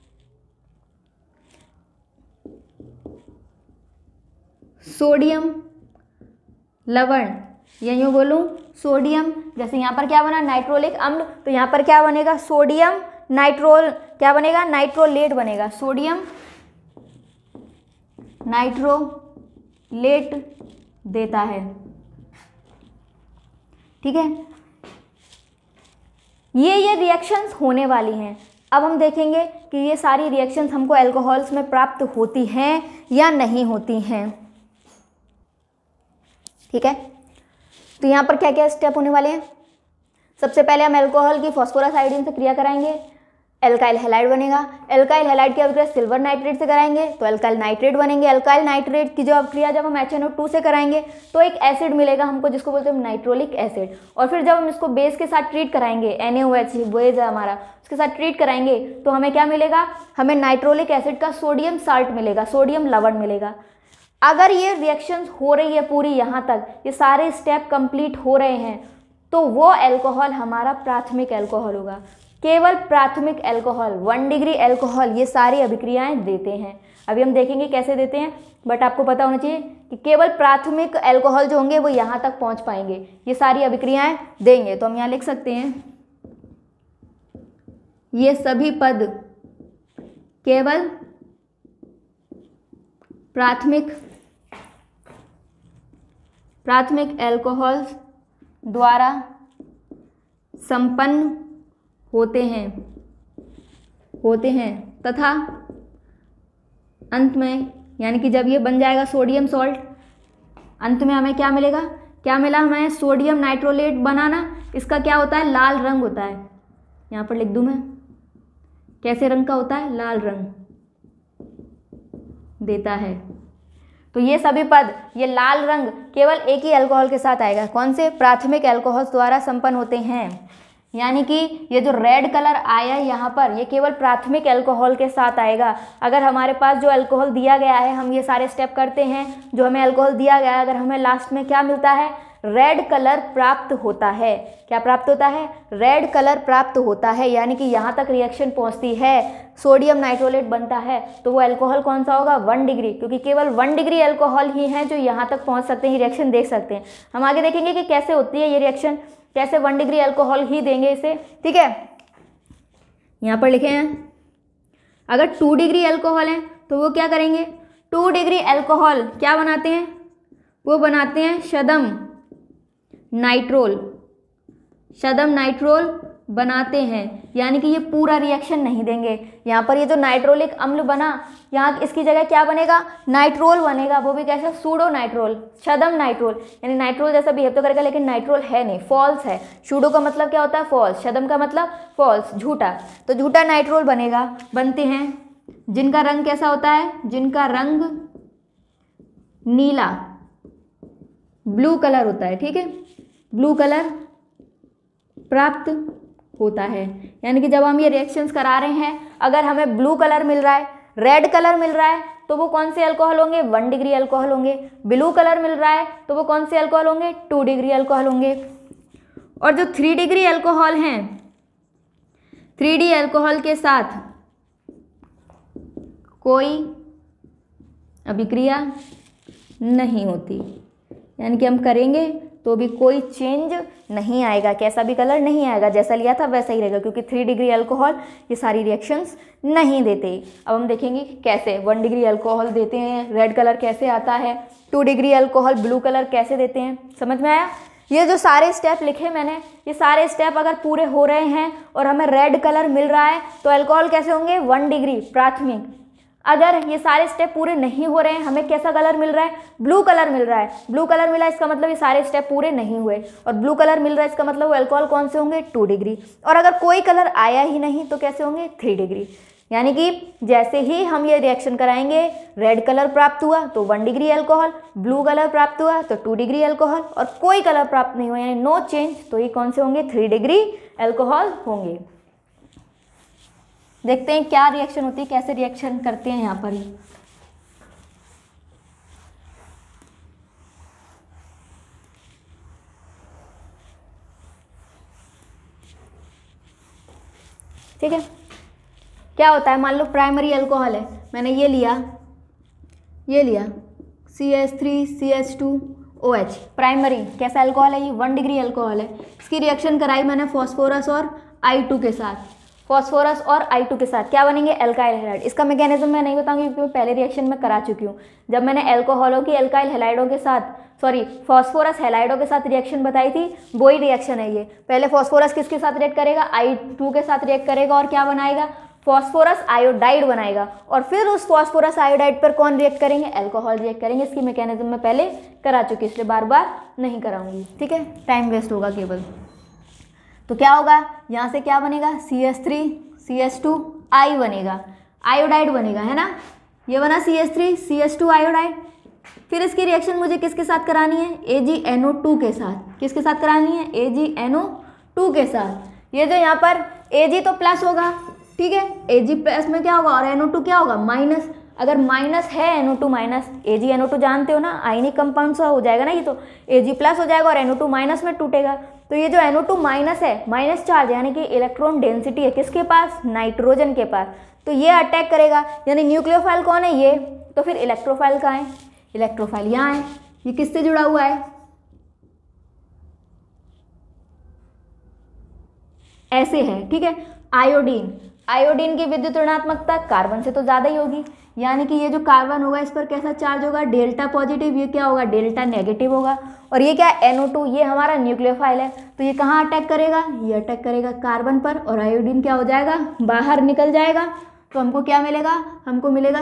सोडियम लवण, या यूँ बोलूँ सोडियम, जैसे यहाँ पर क्या बना? नाइट्रोलिक अम्ल, तो यहाँ पर क्या बनेगा? सोडियम नाइट्रोल, क्या बनेगा? नाइट्रोलेट बनेगा। सोडियम नाइट्रोलेट देता है। ठीक है, ये रिएक्शंस होने वाली हैं। अब हम देखेंगे कि ये सारी रिएक्शंस हमको अल्कोहल्स में प्राप्त होती हैं या नहीं होती हैं। ठीक है, तो यहाँ पर क्या क्या स्टेप होने वाले हैं? सबसे पहले हम अल्कोहल की फास्फोरस आयोडीन से क्रिया कराएंगे, एल्काइल हैलाइड बनेगा। एल्काइल हैलाइड की अभिक्रिया सिल्वर नाइट्रेट से कराएंगे तो एल्काइल नाइट्रेट बनेंगे। एल्काइल नाइट्रेट की जो अभिक्रिया जब हम HNO2 से कराएंगे तो एक एसिड मिलेगा हमको, जिसको बोलते हैं नाइट्रोलिक एसिड। और फिर जब हम इसको बेस के साथ ट्रीट कराएंगे, NaOH बेस है हमारा, उसके साथ ट्रीट कराएंगे तो हमें क्या मिलेगा? हमें नाइट्रोलिक एसिड का सोडियम साल्ट मिलेगा, सोडियम लवण मिलेगा। अगर ये रिएक्शंस हो रही है पूरी, यहाँ तक ये सारे स्टेप कंप्लीट हो रहे हैं, तो वो अल्कोहल हमारा प्राथमिक अल्कोहल होगा। केवल प्राथमिक अल्कोहल, 1 डिग्री अल्कोहल ये सारी अभिक्रियाएं देते हैं। अभी हम देखेंगे कैसे देते हैं, बट आपको पता होना चाहिए कि केवल प्राथमिक अल्कोहल जो होंगे वो यहाँ तक पहुँच पाएंगे, ये सारी अभिक्रियाएं देंगे। तो हम यहाँ लिख सकते हैं, ये सभी पद केवल प्राथमिक अल्कोहल्स द्वारा संपन्न होते हैं तथा अंत में, यानी कि जब ये बन जाएगा सोडियम सॉल्ट, अंत में हमें क्या मिलेगा? क्या मिला हमें? सोडियम नाइट्रोलेट बनाना। इसका क्या होता है? लाल रंग होता है। यहाँ पर लिख दूं मैं, कैसे रंग का होता है? लाल रंग देता है। तो ये सभी पद, ये लाल रंग केवल एक ही अल्कोहल के साथ आएगा। कौन से? प्राथमिक अल्कोहल्स द्वारा संपन्न होते हैं। यानी कि ये जो रेड कलर आया है यहाँ पर, ये केवल प्राथमिक अल्कोहल के साथ आएगा। अगर हमारे पास जो अल्कोहल दिया गया है, हम ये सारे स्टेप करते हैं, जो हमें अल्कोहल दिया गया है, अगर हमें लास्ट में क्या मिलता है? रेड कलर प्राप्त होता है। क्या प्राप्त होता है? रेड कलर प्राप्त होता है। यानी कि यहाँ तक रिएक्शन पहुँचती है, सोडियम नाइट्रोलेट बनता है, तो वो अल्कोहल कौन सा होगा? 1 डिग्री, क्योंकि केवल 1 डिग्री अल्कोहल ही हैं जो यहाँ तक पहुँच सकते हैं, रिएक्शन देख सकते हैं। हम आगे देखेंगे कि कैसे होती है ये रिएक्शन, कैसे 1 डिग्री अल्कोहल ही देंगे इसे। ठीक है, यहाँ पर लिखे हैं, अगर 2 डिग्री अल्कोहल है तो वो क्या करेंगे, 2 डिग्री अल्कोहल क्या बनाते हैं, वो बनाते हैं शदम नाइट्रोल, शदम नाइट्रोल बनाते हैं। यानी कि ये पूरा रिएक्शन नहीं देंगे। यहाँ पर ये जो नाइट्रोलिक अम्ल बना, यहाँ इसकी जगह क्या बनेगा, नाइट्रोल बनेगा, वो भी कैसे, सूडो नाइट्रोल, शदम नाइट्रोल। यानी नाइट्रोल जैसा बिहेव तो करेगा लेकिन नाइट्रोल है नहीं, फॉल्स है। सूडो का मतलब क्या होता है, फॉल्स, शदम का मतलब फॉल्स, झूठा। तो झूठा नाइट्रोल बनेगा, बनते हैं, जिनका रंग कैसा होता है, जिनका रंग नीला, ब्लू कलर होता है, ठीक है, ब्लू कलर प्राप्त होता है। यानी कि जब हम ये रिएक्शंस करा रहे हैं, अगर हमें ब्लू कलर मिल रहा है, रेड कलर मिल रहा है, तो वो कौन से अल्कोहल होंगे, 1 डिग्री अल्कोहल होंगे। ब्लू कलर मिल रहा है तो वो कौन से अल्कोहल होंगे, 2 डिग्री अल्कोहल होंगे। और जो 3 डिग्री अल्कोहल हैं, 3D अल्कोहल के साथ कोई अभिक्रिया नहीं होती, यानी कि हम करेंगे तो भी कोई चेंज नहीं आएगा, कैसा भी कलर नहीं आएगा, जैसा लिया था वैसा ही रहेगा, क्योंकि 3 डिग्री अल्कोहल ये सारी रिएक्शंस नहीं देते। अब हम देखेंगे कैसे 1 डिग्री अल्कोहल देते हैं, रेड कलर कैसे आता है, 2 डिग्री अल्कोहल ब्लू कलर कैसे देते हैं, समझ में आया। ये जो सारे स्टेप लिखे मैंने, ये सारे स्टेप अगर पूरे हो रहे हैं और हमें रेड कलर मिल रहा है तो अल्कोहल कैसे होंगे, 1 डिग्री प्राथमिक। अगर ये सारे स्टेप पूरे नहीं हो रहे हैं, हमें कैसा कलर मिल रहा है, ब्लू कलर मिल रहा है, ब्लू कलर मिला इसका मतलब ये सारे स्टेप पूरे नहीं हुए, और ब्लू कलर मिल रहा है इसका मतलब वो अल्कोहल कौन से होंगे, 2 डिग्री। और अगर कोई कलर आया ही नहीं तो कैसे होंगे, 3 डिग्री। यानी कि जैसे ही हम ये रिएक्शन कराएंगे, रेड कलर प्राप्त हुआ तो 1 डिग्री अल्कोहल, ब्लू कलर प्राप्त हुआ तो 2 डिग्री अल्कोहल, और कोई कलर प्राप्त नहीं हुआ यानी नो चेंज, तो ये कौन से होंगे, 3 डिग्री अल्कोहल होंगे। देखते हैं क्या रिएक्शन होती है, कैसे रिएक्शन करते हैं यहाँ पर ही। ठीक है, क्या होता है, मान लो प्राइमरी अल्कोहल है, मैंने ये लिया CH3CH2OH, प्राइमरी कैसा अल्कोहल है, ये 1 डिग्री अल्कोहल है। इसकी रिएक्शन कराई मैंने फॉस्फोरस और I2 के साथ, फॉस्फोरस और I2 के साथ क्या बनेंगे, एल्काइल हैलाइड। इसका मैकेनिज्म मैं नहीं बताऊंगी क्योंकि मैं पहले रिएक्शन में करा चुकी हूँ। जब मैंने एल्कोहलों की एल्काइल हैलाइडों के साथ, सॉरी फॉस्फोरस हैलाइडों के साथ रिएक्शन बताई थी, वही रिएक्शन है ये। पहले फॉस्फोरस किसके साथ रिएक्ट करेगा, I2 के साथ रिएक्ट करेगा और क्या बनाएगा, फॉस्फोरस आयोडाइड बनाएगा, और फिर उस फॉस्फोरस आयोडाइड पर कौन रिएक्ट करेंगे, अल्कोहल रिएक्ट करेंगे। इसकी मैकेनिज्म मैं पहले करा चुकी, इसलिए बार बार नहीं कराऊंगी, ठीक है, टाइम वेस्ट होगा केवल। तो क्या होगा, यहाँ से क्या बनेगा, CH3CH2I बनेगा, आयोडाइड बनेगा, है ना, ये बना CH3CH2 आयोडाइड। फिर इसकी रिएक्शन मुझे किसके साथ करानी है, AgNO2 के साथ। किसके साथ करानी है, AgNO2 के साथ। ये जो यहाँ पर Ag तो प्लस होगा, ठीक है, Ag प्लस में क्या होगा और NO2 क्या होगा, माइनस। अगर माइनस है NO2 माइनस, AgNO2 जानते हो ना, आयनिक कंपाउंड सा हो जाएगा ना, ये तो Ag प्लस हो जाएगा और NO2 माइनस में टूटेगा। तो ये जो NO2 माइनस है, माइनस चार्ज, यानी कि इलेक्ट्रॉन डेंसिटी है किसके पास, नाइट्रोजन के पास, तो ये अटैक करेगा। यानी न्यूक्लियोफाइल कौन है, ये, तो फिर इलेक्ट्रोफाइल कहाँ है, इलेक्ट्रोफाइल यहाँ है। ये किससे जुड़ा हुआ है, ऐसे है, ठीक है। आयोडीन, आयोडीन की विद्युत ऋणात्मकता कार्बन से तो ज़्यादा ही होगी, यानी कि ये जो कार्बन होगा इस पर कैसा चार्ज होगा, डेल्टा पॉजिटिव, ये क्या होगा, डेल्टा नेगेटिव होगा। और ये क्या है, NO2, ये हमारा न्यूक्लियोफाइल है, तो ये कहाँ अटैक करेगा, ये अटैक करेगा कार्बन पर, और आयोडीन क्या हो जाएगा, बाहर निकल जाएगा। तो हमको क्या मिलेगा, हमको मिलेगा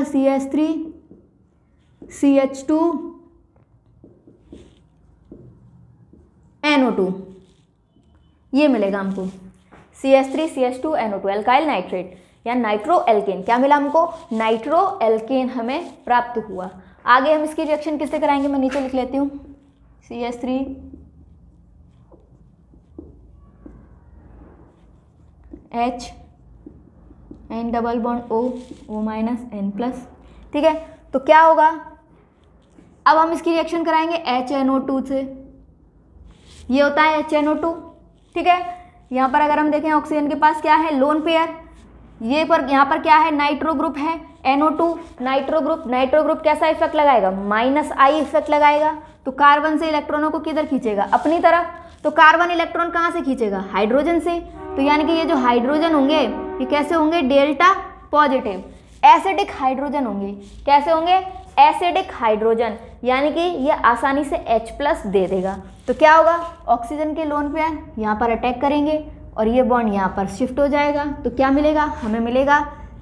CH3CH2NO2, ये मिलेगा हमको, CH3CH2NO2 एल्काइल नाइट्रेट या नाइट्रो एल्केन। क्या मिला हमको, नाइट्रो एल्केन हमें प्राप्त हुआ। आगे हम इसकी रिएक्शन किससे कराएंगे, मैं नीचे लिख लेती हूँ, CH3H N double bond O minus N+, ठीक है। तो क्या होगा, अब हम इसकी रिएक्शन कराएंगे HNO2 से, ये होता है HNO2, ठीक है। यहाँ पर अगर हम देखें ऑक्सीजन के पास क्या है, लोन पेयर, ये पर यहाँ पर क्या है, नाइट्रो ग्रुप है, NO2 nitro group. Nitro group कैसा इफेक्ट लगाएगा, -I इफेक्ट लगाएगा। तो कार्बन से इलेक्ट्रॉनों को किधर खींचेगा, अपनी तरफ। तो कार्बन इलेक्ट्रॉन कहाँ से खींचेगा, हाइड्रोजन से। तो यानी कि ये जो हाइड्रोजन होंगे ये कैसे होंगे, डेल्टा पॉजिटिव। एसिडिक हाइड्रोजन होंगे। कैसे होंगे? एसिडिक हाइड्रोजन, यानी कि ये आसानी से H+ दे देगा। तो क्या होगा? ऑक्सीजन के लोन पेयर यहाँ पर अटैक करेंगे और ये बॉन्ड यहाँ पर शिफ्ट हो जाएगा। तो क्या मिलेगा? हमें मिलेगा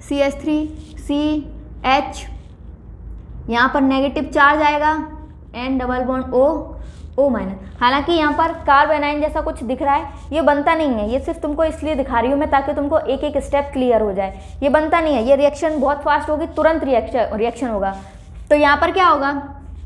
CH3CH, यहाँ पर नेगेटिव चार्ज आएगा, N double bond O minus. हालांकि यहाँ पर कार्बोनाइन जैसा कुछ दिख रहा है, ये बनता नहीं है। ये सिर्फ तुमको इसलिए दिखा रही हूँ मैं ताकि तुमको एक एक स्टेप क्लियर हो जाए। ये बनता नहीं है, ये रिएक्शन बहुत फास्ट होगी, तुरंत रिएक्शन होगा। तो यहाँ पर क्या होगा?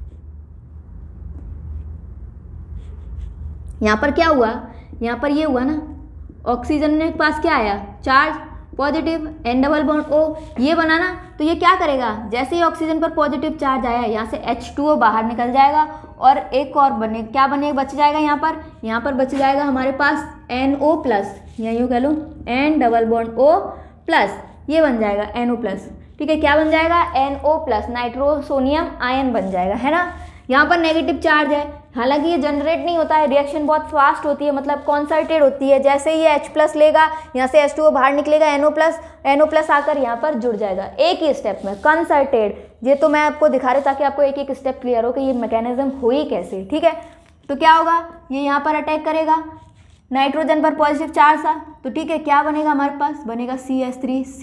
यहाँ पर क्या हुआ? यहाँ पर ये हुआ ना, ऑक्सीजन के पास क्या आया? Charge positive, N double bond O, ये बना ना। तो ये क्या करेगा? जैसे ही ऑक्सीजन पर पॉजिटिव चार्ज आया, यहाँ से H2O बाहर निकल जाएगा और एक और क्या बच जाएगा? यहाँ पर बच जाएगा हमारे पास NO+, या यूँ कह लो N डबल बॉन्ड O+, ये बन जाएगा NO+। ठीक है, क्या बन जाएगा? NO+, नाइट्रोसोनियम आयन बन जाएगा, है ना। यहाँ पर नेगेटिव चार्ज है, हालांकि ये जनरेट नहीं होता है, रिएक्शन बहुत फास्ट होती है, मतलब कॉन्सर्टेड होती है। जैसे ही ये H+ लेगा, यहाँ से H2O बाहर निकलेगा, NO+ आकर यहाँ पर जुड़ जाएगा एक ही स्टेप में, कंसर्टेड। ये तो मैं आपको दिखा रही ताकि आपको एक एक स्टेप क्लियर हो कि ये मैकेनिज्म हुई कैसे। ठीक है, तो क्या होगा? ये यहाँ पर अटैक करेगा, नाइट्रोजन पर पॉजिटिव चार्ज था, तो ठीक है, क्या बनेगा हमारे पास? बनेगा CH3C,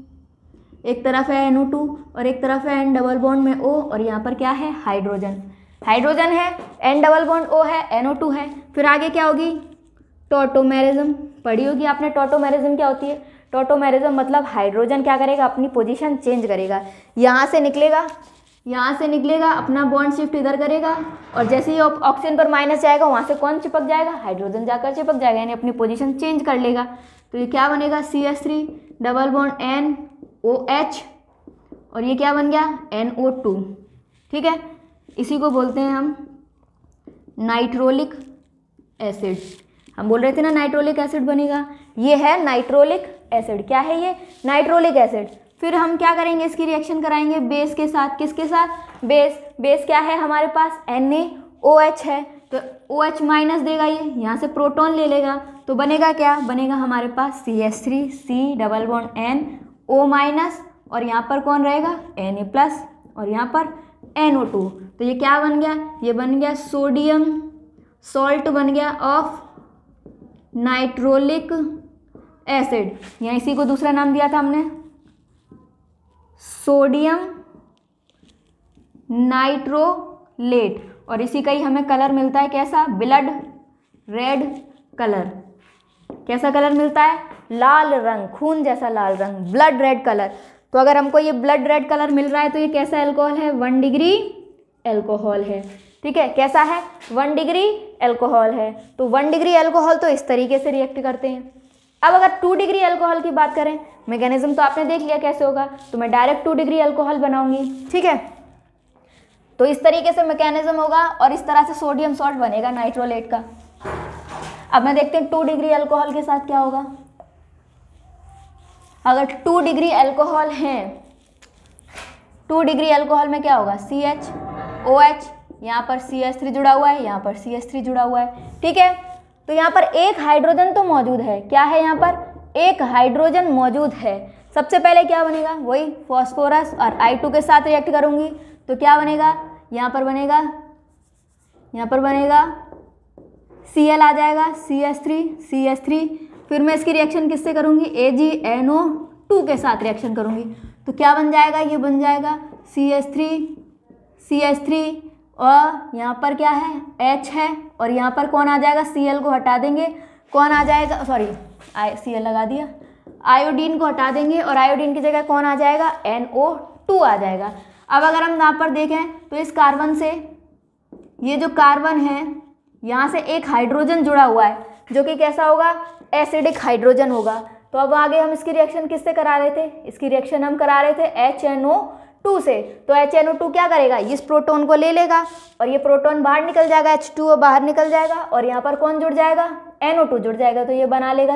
एक तरफ है NO2 और एक तरफ है N डबल बॉन्ड में O, और यहाँ पर क्या है? हाइड्रोजन है, N डबल बॉन्ड O है, NO2 है। फिर आगे क्या होगी? टॉटोमेरिज्म पढ़ी होगी आपने। टॉटोमेरिज्म क्या होती है? टॉटोमेरिज्म मतलब हाइड्रोजन क्या करेगा? अपनी पोजीशन चेंज करेगा, यहाँ से निकलेगा, अपना बॉन्ड शिफ्ट इधर करेगा, और जैसे ही ऑक्सीजन पर माइनस जाएगा, वहाँ से कौन चिपक जाएगा? हाइड्रोजन जाकर चिपक जाएगा, यानी अपनी पोजीशन चेंज कर लेगा। तो ये क्या बनेगा? CH3 डबल बॉन्ड NOH, और ये क्या बन गया? NO2। ठीक है, इसी को बोलते हैं हम नाइट्रोलिक एसिड। हम बोल रहे थे ना नाइट्रोलिक एसिड बनेगा, ये है नाइट्रोलिक एसिड। क्या है ये? Nitrolic acid. फिर हम क्या करेंगे? इसकी रिएक्शन कराएंगे बेस के साथ। किसके साथ? बेस क्या है हमारे पास? NaOH है, तो OH माइनस देगा, ये यहाँ से प्रोटॉन ले लेगा, तो बनेगा क्या? बनेगा हमारे पास CH3C double bond NO minus, और यहाँ पर कौन रहेगा? Na+, और यहाँ पर NO2। तो ये क्या बन गया? ये बन गया सोडियम सॉल्ट बन गया ऑफ नाइट्रोलिक एसिड, या इसी को दूसरा नाम दिया था हमने सोडियम नाइट्रोलेट, और इसी का ही हमें कलर मिलता है कैसा? Blood red colour. कैसा कलर मिलता है? लाल रंग, खून जैसा लाल रंग, ब्लड रेड कलर। तो अगर हमको ये ब्लड रेड कलर मिल रहा है तो ये कैसा अल्कोहल है? 1 डिग्री अल्कोहल है। ठीक है, कैसा है? 1 डिग्री अल्कोहल है। तो 1 डिग्री अल्कोहल तो इस तरीके से रिएक्ट करते हैं। अब अगर 2 डिग्री अल्कोहल की बात करें, मैकेनिज्म तो आपने देख लिया कैसे होगा, तो मैं डायरेक्ट 2 डिग्री अल्कोहल बनाऊंगी। ठीक है, तो इस तरीके से मैकेनिज्म होगा और इस तरह से सोडियम सॉल्ट बनेगा नाइट्रोलेट का। अब मैं देखते हैं 2 डिग्री अल्कोहल के साथ क्या होगा। अगर 2 डिग्री अल्कोहल है, 2 डिग्री अल्कोहल में क्या होगा? CHOH, यहाँ पर CH3 जुड़ा हुआ है, यहाँ पर CH3 जुड़ा हुआ है। ठीक है, तो यहाँ पर एक हाइड्रोजन तो मौजूद है। क्या है? यहाँ पर एक हाइड्रोजन मौजूद है। सबसे पहले क्या बनेगा? वही फॉस्फोरस और I2 के साथ रिएक्ट करूँगी, तो क्या बनेगा? यहाँ पर बनेगा Cl आ जाएगा, CH3, फिर मैं इसकी रिएक्शन किससे करूँगी? AgNO2 के साथ रिएक्शन करूँगी, तो क्या बन जाएगा? ये बन जाएगा CH3 और यहाँ पर क्या है? H है, और यहाँ पर कौन आ जाएगा? Cl को हटा देंगे, कौन आ जाएगा? सॉरी, Cl लगा दिया, आयोडीन को हटा देंगे, और आयोडीन की जगह कौन आ जाएगा? NO2 आ जाएगा। अब अगर हम यहाँ पर देखें तो इस कार्बन से, ये जो कार्बन है, यहाँ से एक हाइड्रोजन जुड़ा हुआ है, जो कि कैसा होगा? एसिडिक हाइड्रोजन होगा। तो अब आगे हम इसकी रिएक्शन किससे करा रहे थे? इसकी रिएक्शन हम करा रहे थे HNO2 से। तो HNO2 क्या करेगा? इस प्रोटॉन को ले लेगा, और ये प्रोटॉन बाहर निकल जाएगा, H2O बाहर निकल जाएगा, और यहाँ पर कौन जुड़ जाएगा? NO2 जुड़ जाएगा। तो ये बना लेगा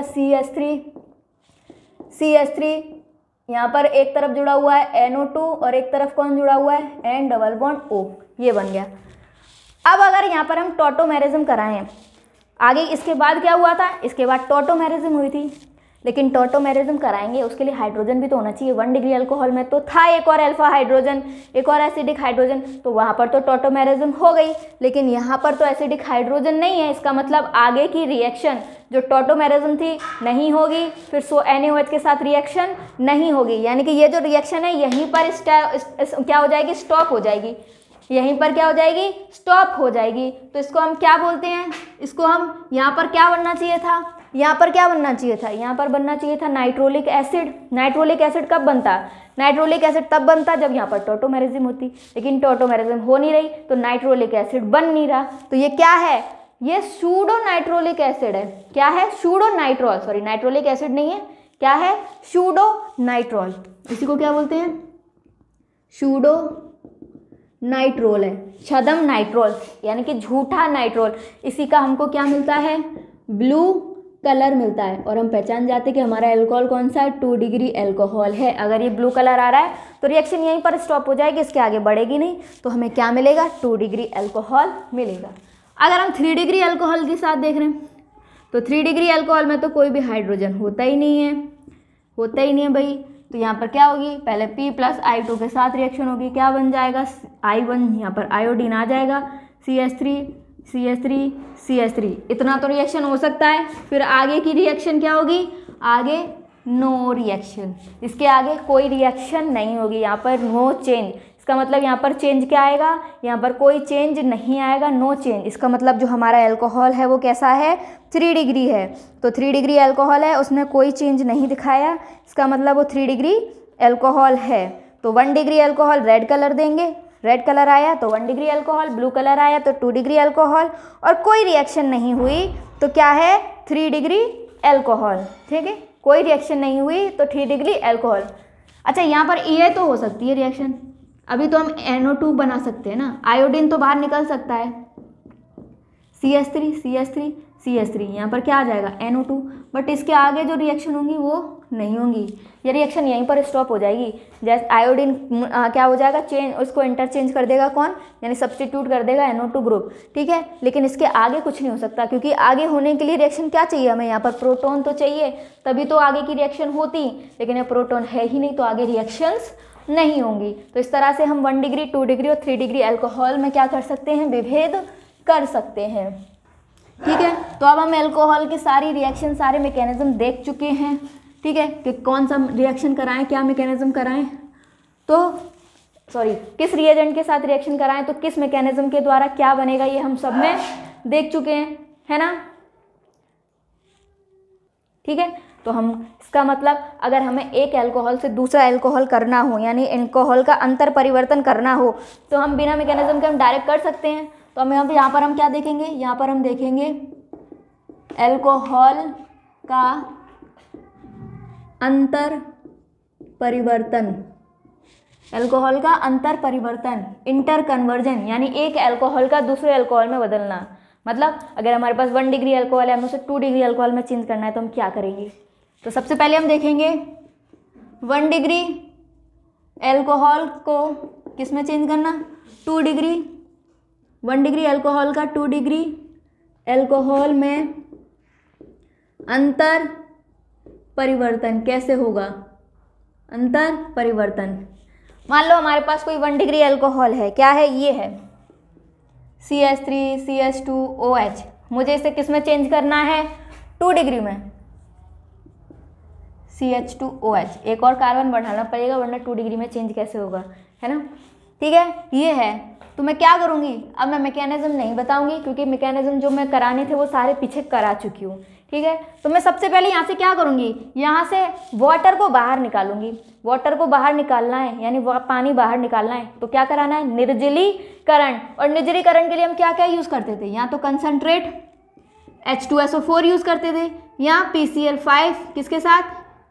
CH3, यहाँ पर एक तरफ जुड़ा हुआ है NO2 और एक तरफ कौन जुड़ा हुआ है? N डबल बॉन्ड O, ये बन गया। अब अगर यहाँ पर हम टॉटोमेरिज्म कराएं, आगे इसके बाद क्या हुआ था? इसके बाद टॉटोमेरिज्म हुई थी, लेकिन टॉटोमेरिज्म कराएंगे उसके लिए हाइड्रोजन भी तो होना चाहिए। 1 डिग्री अल्कोहल में तो था एक और अल्फा हाइड्रोजन, एक और एसिडिक हाइड्रोजन, तो वहाँ पर तो टॉटोमेरिज्म हो गई, लेकिन यहाँ पर तो एसिडिक हाइड्रोजन नहीं है। इसका मतलब आगे की रिएक्शन जो टॉटोमेरिज्म थी नहीं होगी, फिर NaOH के साथ रिएक्शन नहीं होगी, यानी कि ये जो रिएक्शन है यहीं पर क्या हो जाएगी, स्टॉप हो जाएगी। यहीं पर क्या हो जाएगी, स्टॉप हो जाएगी। तो इसको हम क्या बोलते हैं, इसको हम यहाँ पर क्या बनना चाहिए था, यहाँ पर क्या बनना चाहिए था, यहाँ पर बनना चाहिए था नाइट्रोलिक एसिड। नाइट्रोलिक एसिड कब बनता, नाइट्रोलिक एसिड तब बनता जब यहाँ पर टॉटोमेरिज्म होती, लेकिन टॉटोमेरिज्म हो नहीं रही तो नाइट्रोलिक एसिड बन नहीं रहा। तो ये क्या है, ये सूडो नाइट्रोलिक एसिड है। क्या है, pseudo nitrol, sorry nitrolic acid नहीं है, क्या है, सूडो नाइट्रोल। इसी को क्या बोलते हैं, सूडो नाइट्रोल है, छदम नाइट्रोल, यानी कि झूठा नाइट्रोल। इसी का हमको क्या मिलता है, ब्लू कलर मिलता है, और हम पहचान जाते हैं कि हमारा अल्कोहल कौन सा है, 2 डिग्री अल्कोहल है। अगर ये ब्लू कलर आ रहा है तो रिएक्शन यहीं पर स्टॉप हो जाएगी, इसके आगे बढ़ेगी नहीं, तो हमें क्या मिलेगा, 2 डिग्री अल्कोहल मिलेगा। अगर हम 3 डिग्री अल्कोहल के साथ देख रहे हैं तो 3 डिग्री अल्कोहल में तो कोई भी हाइड्रोजन होता ही नहीं है, होता ही नहीं है भाई। तो यहाँ पर क्या होगी, पहले P + I2 के साथ रिएक्शन होगी, क्या बन जाएगा, I1, यहाँ पर आयोडीन आ जाएगा, CH3 CH3 CH3, इतना तो रिएक्शन हो सकता है। फिर आगे की रिएक्शन क्या होगी, आगे नो रिएक्शन, इसके आगे कोई रिएक्शन नहीं होगी, यहाँ पर नो चेंज। इसका मतलब यहाँ पर चेंज क्या आएगा, यहाँ पर कोई चेंज नहीं आएगा, नो चेंज। इसका मतलब जो हमारा अल्कोहल है वो कैसा है, 3 डिग्री है। तो 3 डिग्री अल्कोहल है, उसमें कोई चेंज नहीं दिखाया, इसका मतलब वो 3 डिग्री अल्कोहल है। तो 1 डिग्री अल्कोहल रेड कलर देंगे, रेड कलर आया तो 1 डिग्री अल्कोहल, ब्लू कलर आया तो 2 डिग्री अल्कोहल, और कोई रिएक्शन नहीं हुई तो क्या है, 3 डिग्री अल्कोहल। ठीक है, कोई रिएक्शन नहीं हुई तो 3 डिग्री अल्कोहल। अच्छा, यहाँ पर ये तो हो सकती है रिएक्शन, अभी तो हम NO2 बना सकते हैं ना, आयोडीन तो बाहर निकल सकता है, CH3 CH3 CH3, यहाँ पर क्या आ जाएगा, NO2, बट इसके आगे जो रिएक्शन होंगी वो नहीं होंगी, ये रिएक्शन यहीं पर स्टॉप हो जाएगी। जैसे आयोडीन क्या हो जाएगा, चेंज, उसको इंटरचेंज कर देगा कौन, यानी सब्सटीट्यूट कर देगा NO2 ग्रुप। ठीक है, लेकिन इसके आगे कुछ नहीं हो सकता, क्योंकि आगे होने के लिए रिएक्शन क्या चाहिए हमें, यहाँ पर प्रोटॉन तो चाहिए, तभी तो आगे की रिएक्शन होती, लेकिन ये प्रोटॉन है ही नहीं तो आगे रिएक्शंस नहीं होंगी। तो इस तरह से हम 1 डिग्री 2 डिग्री और 3 डिग्री अल्कोहल में क्या कर सकते हैं, विभेद कर सकते हैं। ठीक है, तो अब हम अल्कोहल की सारी रिएक्शन, सारे मैकेनिज्म देख चुके हैं। ठीक है, कि कौन सा रिएक्शन कराएं, क्या मैकेनिज्म कराएं, तो सॉरी किस रिएजेंट के साथ रिएक्शन कराएं तो किस मैकेनिज्म के द्वारा क्या बनेगा, ये हम सब में देख चुके हैं, है ना। ठीक है, तो हम इसका मतलब अगर हमें एक अल्कोहल से दूसरा अल्कोहल करना हो, यानी अल्कोहल का अंतर परिवर्तन करना हो, तो हम बिना मैकेनिज्म के हम डायरेक्ट कर सकते हैं। तो हम यहाँ पर हम क्या देखेंगे, यहाँ पर हम देखेंगे अल्कोहल का अंतर परिवर्तन, अल्कोहल का अंतर परिवर्तन, इंटर कन्वर्जन, यानी एक अल्कोहल का दूसरे अल्कोहल में बदलना। मतलब अगर हमारे पास 1 डिग्री अल्कोहल है, हमें उसे 2 डिग्री अल्कोहल में चेंज करना है, तो हम क्या करेंगे, तो सबसे पहले हम देखेंगे 1 डिग्री अल्कोहल को किस में चेंज करना, 2 डिग्री, 1 डिग्री अल्कोहल का 2 डिग्री अल्कोहल में अंतर परिवर्तन कैसे होगा, अंतर परिवर्तन। मान लो हमारे पास कोई 1 डिग्री अल्कोहल है, क्या है, ये है CH3 CH2OH, मुझे इसे किस में चेंज करना है, 2 डिग्री में, CH2OH, एक और कार्बन बढ़ाना पड़ेगा वरना 2 डिग्री में चेंज कैसे होगा, है ना। ठीक है, ये है, तो मैं क्या करूँगी, अब मैं मैकेनिज्म नहीं बताऊँगी क्योंकि मैकेनिज्म जो मैं कराने थे वो सारे पीछे करा चुकी हूँ। ठीक है, तो मैं सबसे पहले यहाँ से क्या करूँगी, यहाँ से वाटर को बाहर निकालूंगी, वाटर को बाहर निकालना है यानी पानी बाहर निकालना है, तो क्या कराना है, निर्जलीकरण। और निर्जलीकरण के लिए हम क्या क्या यूज़ करते थे, यहाँ तो कंसनट्रेट H2SO4 यूज़ करते थे, यहाँ PCl5 किसके साथ,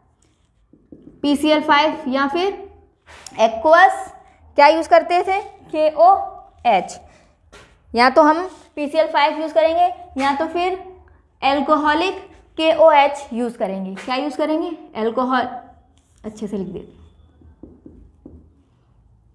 PCl5, या फिर एक्वस क्या यूज़ करते थे, KOH, या तो हम PCl5 यूज़ करेंगे या तो फिर एल्कोहलिक KOH यूज़ करेंगे। क्या यूज़ करेंगे, एल्कोहल, अच्छे से लिख दे,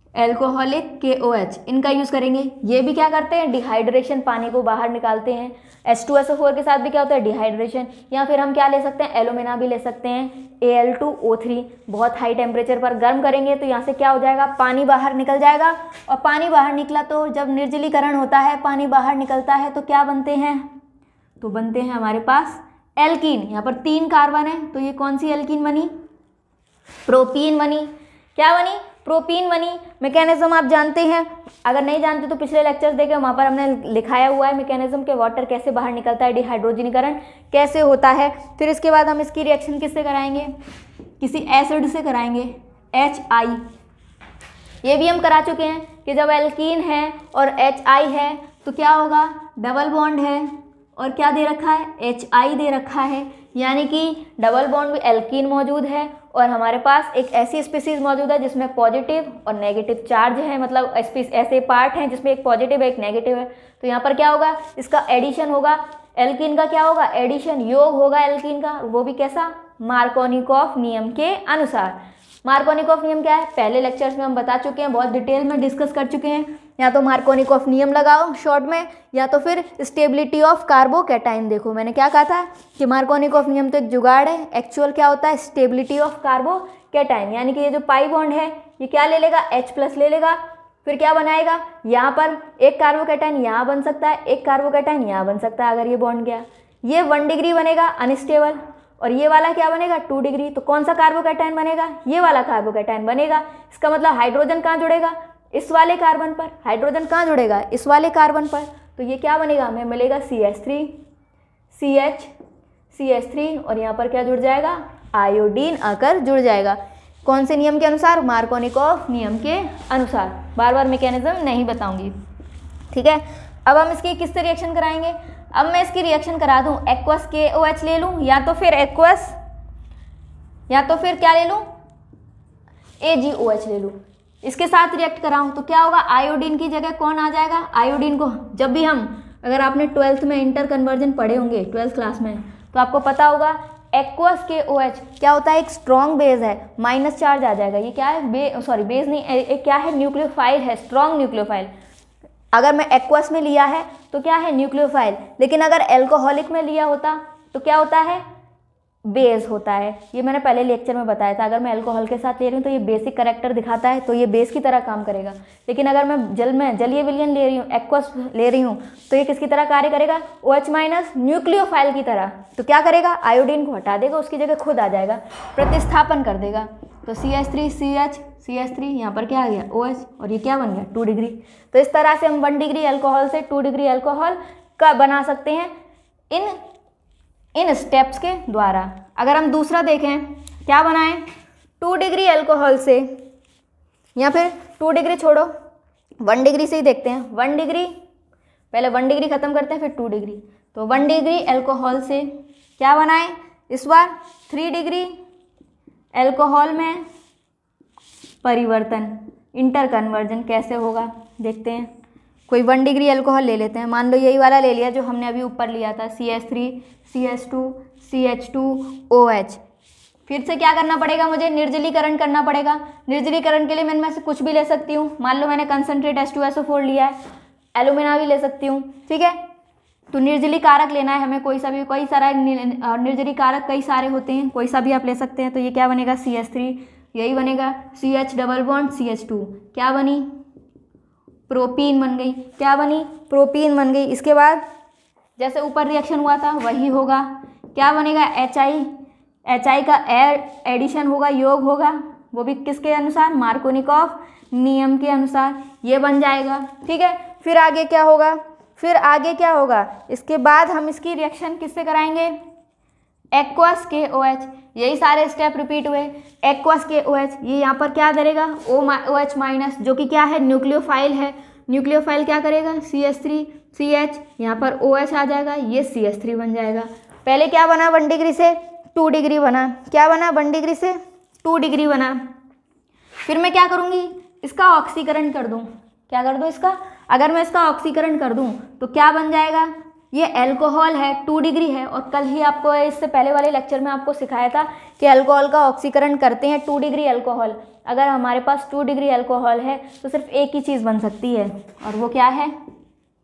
एल्कोहलिक KOH, इनका यूज़ करेंगे। ये भी क्या करते हैं, डिहाइड्रेशन, पानी को बाहर निकालते हैं। H2SO4 के साथ भी क्या होता है, डिहाइड्रेशन। या फिर हम क्या ले सकते हैं, एलुमिना भी ले सकते हैं, Al2O3। बहुत हाई टेम्परेचर पर गर्म करेंगे तो यहाँ से क्या हो जाएगा, पानी बाहर निकल जाएगा। और पानी बाहर निकला तो जब निर्जलीकरण होता है, पानी बाहर निकलता है तो क्या बनते हैं, तो बनते हैं हमारे पास एल्कीन। यहाँ पर 3 कार्बन है तो ये कौन सी एल्कीन बनी, प्रोपीन बनी। क्या बनी, प्रोपीन बनी। मैकेनिज्म आप जानते हैं, अगर नहीं जानते तो पिछले लेक्चर्स देखें, वहाँ पर हमने लिखाया हुआ है मैकेनिज्म के, वाटर कैसे बाहर निकलता है, डिहाइड्रोजनीकरण कैसे होता है। फिर इसके बाद हम इसकी रिएक्शन किससे कराएंगे, किसी एसिड से कराएंगे, HI। ये भी हम करा चुके हैं कि जब एल्कीन है और HI है तो क्या होगा, डबल बॉन्ड है और क्या दे रखा है, HI दे रखा है, यानी कि डबल बॉन्ड में एल्कीन मौजूद है और हमारे पास एक ऐसी स्पीसीज मौजूद है जिसमें पॉजिटिव और नेगेटिव चार्ज है, मतलब ऐसे पार्ट हैं जिसमें एक पॉजिटिव है एक नेगेटिव है। तो यहाँ पर क्या होगा, इसका एडिशन होगा, एल्कीन का क्या होगा, एडिशन, योग होगा एल्कीन का, वो भी कैसा, मार्कोनिकॉफ नियम के अनुसार। मार्कोनिकॉफ नियम क्या है, पहले लेक्चर्स में हम बता चुके हैं, बहुत डिटेल में डिस्कस कर चुके हैं। या तो मार्कोनिकॉफ नियम लगाओ शॉर्ट में, या तो फिर स्टेबिलिटी ऑफ कार्बोकैटाइन। देखो मैंने क्या कहा था कि मार्कोनिकॉफ नियम तो एक जुगाड़ है, एक्चुअल क्या होता है, स्टेबिलिटी ऑफ कार्बोकैटाइन। यानी कि ये जो पाई बॉन्ड है ये क्या ले लेगा, H+ ले लेगा, फिर क्या बनाएगा, यहाँ पर एक कार्बोकैटाइन यहाँ बन सकता है, एक कार्बोकैटाइन यहाँ बन सकता है। अगर ये बॉन्ड गया, ये 1 डिग्री बनेगा अनस्टेबल, और ये वाला क्या बनेगा, 2 डिग्री। तो कौन सा कार्बोकैटाइन बनेगा, ये वाला कार्बोकैटाइन बनेगा। इसका मतलब हाइड्रोजन कहाँ जुड़ेगा, इस वाले कार्बन पर। हाइड्रोजन कहाँ जुड़ेगा, इस वाले कार्बन पर। तो ये क्या बनेगा, हमें मिलेगा CH3 CH3 और यहाँ पर क्या जुड़ जाएगा, आयोडीन आकर जुड़ जाएगा। कौन से नियम के अनुसार, मार्कोनिकॉफ नियम के अनुसार। बार बार मैकेनिज्म नहीं बताऊंगी, ठीक है। अब हम इसकी किससे रिएक्शन कराएंगे, अब मैं इसकी रिएक्शन करा दूं, एक्वस KOH ले लूं, या तो फिर एक्वस, या तो फिर क्या ले लूं, AgOH ले लूं। इसके साथ रिएक्ट कराऊं तो क्या होगा, आयोडीन की जगह कौन आ जाएगा, आयोडीन को। जब भी हम, अगर आपने 12th में इंटर कन्वर्जन पढ़े होंगे 12th क्लास में, तो आपको पता होगा एक्वस KOH क्या होता है, एक स्ट्रॉन्ग बेस है, माइनस चार्ज आ जाएगा। ये क्या है, बेस नहीं, एक क्या है, न्यूक्लियोफाइल है, स्ट्रॉन्ग न्यूक्लियोफाइल। अगर मैं एक्वस में लिया है तो क्या है, न्यूक्लियोफाइल। लेकिन अगर एल्कोहलिक में लिया होता तो क्या होता है, बेस होता है। ये मैंने पहले लेक्चर में बताया था, अगर मैं अल्कोहल के साथ ले रही हूँ तो ये बेसिक कैरेक्टर दिखाता है, तो ये बेस की तरह काम करेगा। लेकिन अगर मैं जलीय विलयन ले रही हूँ, एक्वस ले रही हूँ, तो ये किसकी तरह कार्य करेगा, OH- न्यूक्लियोफाइल की तरह। तो क्या करेगा, आयोडीन को हटा देगा, उसकी जगह खुद आ जाएगा, प्रतिस्थापन कर देगा। तो CH3 यहाँ पर क्या आ गया, OH, और ये क्या बन गया, 2 डिग्री। तो इस तरह से हम 1 डिग्री अल्कोहल से 2 डिग्री अल्कोहल का बना सकते हैं इन स्टेप्स के द्वारा। अगर हम दूसरा देखें, क्या बनाएं, 2 डिग्री अल्कोहल से, या फिर 2 डिग्री छोड़ो, 1 डिग्री से ही देखते हैं। 1 डिग्री, पहले 1 डिग्री खत्म करते हैं, फिर 2 डिग्री। तो 1 डिग्री अल्कोहल से क्या बनाएं, इस बार 3 डिग्री अल्कोहल में परिवर्तन, इंटर कन्वर्जन कैसे होगा देखते हैं। कोई 1 डिग्री अल्कोहल ले लेते हैं, मान लो यही वाला ले लिया जो हमने अभी ऊपर लिया था, CH3 CH2 CH2OH। फिर से क्या करना पड़ेगा, मुझे निर्जलीकरण करना पड़ेगा। निर्जलीकरण के लिए मैं इनमें से कुछ भी ले सकती हूँ, मान लो मैंने कंसनट्रेट H2SO4 लिया है, एलुमिना भी ले सकती हूँ, ठीक है। तो निर्जली कारक लेना है हमें, कोई सारा निर्जली कारक कई सारे होते हैं, कोई सा भी आप ले सकते हैं। तो ये क्या बनेगा, CH3, यही बनेगा CH डबल बॉन्ड CH2, क्या बनी, प्रोपीन बन गई। क्या बनी, प्रोपीन बन गई। इसके बाद जैसे ऊपर रिएक्शन हुआ था वही होगा, क्या बनेगा, HI का एडिशन होगा, योग होगा, वो भी किसके अनुसार, मार्कोनिकॉफ नियम के अनुसार, ये बन जाएगा, ठीक है। फिर आगे क्या होगा, इसके बाद हम इसकी रिएक्शन किससे कराएंगे, एक्वस KOH। यही सारे स्टेप रिपीट हुए, एक्वस KOH, ये यहाँ पर क्या करेगा, OH-, जो कि क्या है, न्यूक्लियोफाइल है। न्यूक्लियोफाइल क्या करेगा, CH3 CH, यहाँ पर OH आ जाएगा, ये CH3 बन जाएगा। पहले क्या बना, 1 डिग्री से 2 डिग्री बना, क्या बना, 1 डिग्री से 2 डिग्री बना। फिर मैं क्या करूँगी, इसका ऑक्सीकरण कर दूँ, क्या कर दूँ इसका, अगर मैं इसका ऑक्सीकरण कर दूँ तो क्या बन जाएगा, ये अल्कोहल है, 2 डिग्री है। और कल ही आपको, इससे पहले वाले लेक्चर में आपको सिखाया था कि अल्कोहल का ऑक्सीकरण करते हैं 2 डिग्री अल्कोहल। अगर हमारे पास 2 डिग्री अल्कोहल है तो सिर्फ एक ही चीज़ बन सकती है, और वो क्या है,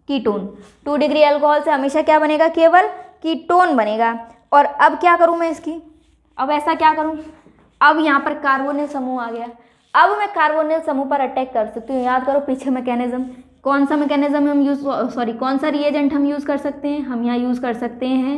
कीटोन। 2 डिग्री अल्कोहल से हमेशा क्या बनेगा, केवल कीटोन बनेगा। और अब क्या करूं मैं इसकी, अब ऐसा क्या करूं, अब यहाँ पर कार्बोनिल समूह आ गया, अब मैं कार्बोनिल समूह पर अटैक कर सकती हूँ। याद करो पीछे मैकेनिज्म, कौन सा मैकेनिज्म हम कौन सा रिएजेंट हम यूज़ कर सकते हैं, हम यहाँ यूज़ कर सकते हैं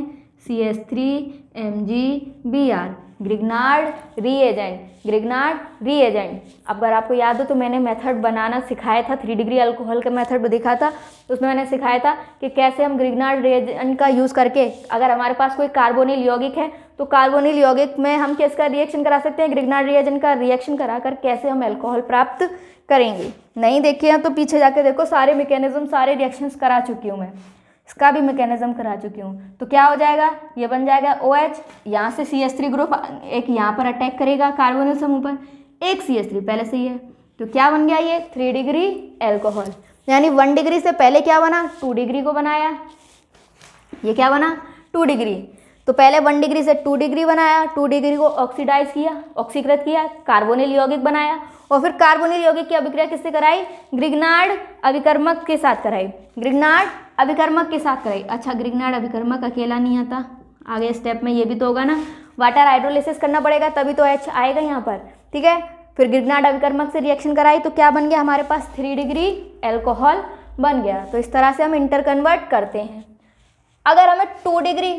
CH3MgBr, ग्रिग्नार्ड रिएजेंट। अब अगर आपको याद हो तो मैंने मेथड बनाना सिखाया था, 3 डिग्री अल्कोहल का मेथड देखा था, तो उसमें मैंने सिखाया था कि कैसे हम ग्रिग्नार्ड रिएजेंट का यूज़ करके, अगर हमारे पास कोई कार्बोनिल यौगिक है तो कार्बोनिल यौगिक में हम किसका रिएक्शन करा सकते हैं, ग्रिग्नार्ड रिएजेंट का रिएक्शन कराकर कैसे हम अल्कोहल प्राप्त करेंगे। नहीं देखे हैं तो पीछे जाके देखो, सारे मैकेनिज्म, सारे रिएक्शंस करा चुकी हूँ मैं, इसका भी मैकेनिज्म करा चुकी हूँ। तो क्या हो जाएगा, ये बन जाएगा OH, यहाँ से CH3 ग्रुप एक यहाँ पर अटैक करेगा कार्बोनिल समूह पर, एक CH3 पहले से ही है, तो क्या बन गया ये 3 डिग्री अल्कोहल। यानी 1 डिग्री से पहले क्या बना, 2 डिग्री को बनाया, ये क्या बना 2 डिग्री। तो पहले 1 डिग्री से 2 डिग्री बनाया, 2 डिग्री को ऑक्सीडाइज किया, ऑक्सीकृत किया, कार्बोनिल यौगिक बनाया, और फिर कार्बोनिल यौगिक की अभिक्रिया किससे कराई, ग्रिग्नार्ड अभिकर्मक के साथ कराई, ग्रिग्नार्ड अभिकर्मक के साथ कराई। अच्छा, ग्रिग्नार्ड अभिकर्मक अकेला नहीं आता, आगे स्टेप में ये भी तो होगा ना, वाटर हाइड्रोलिसिस करना पड़ेगा तभी तो H आएगा यहाँ पर, ठीक है। फिर ग्रिग्नार्ड अभिकर्मक से रिएक्शन कराई तो क्या बन गया हमारे पास, 3 डिग्री अल्कोहल बन गया। तो इस तरह से हम इंटर कन्वर्ट करते हैं। अगर हमें 2 डिग्री,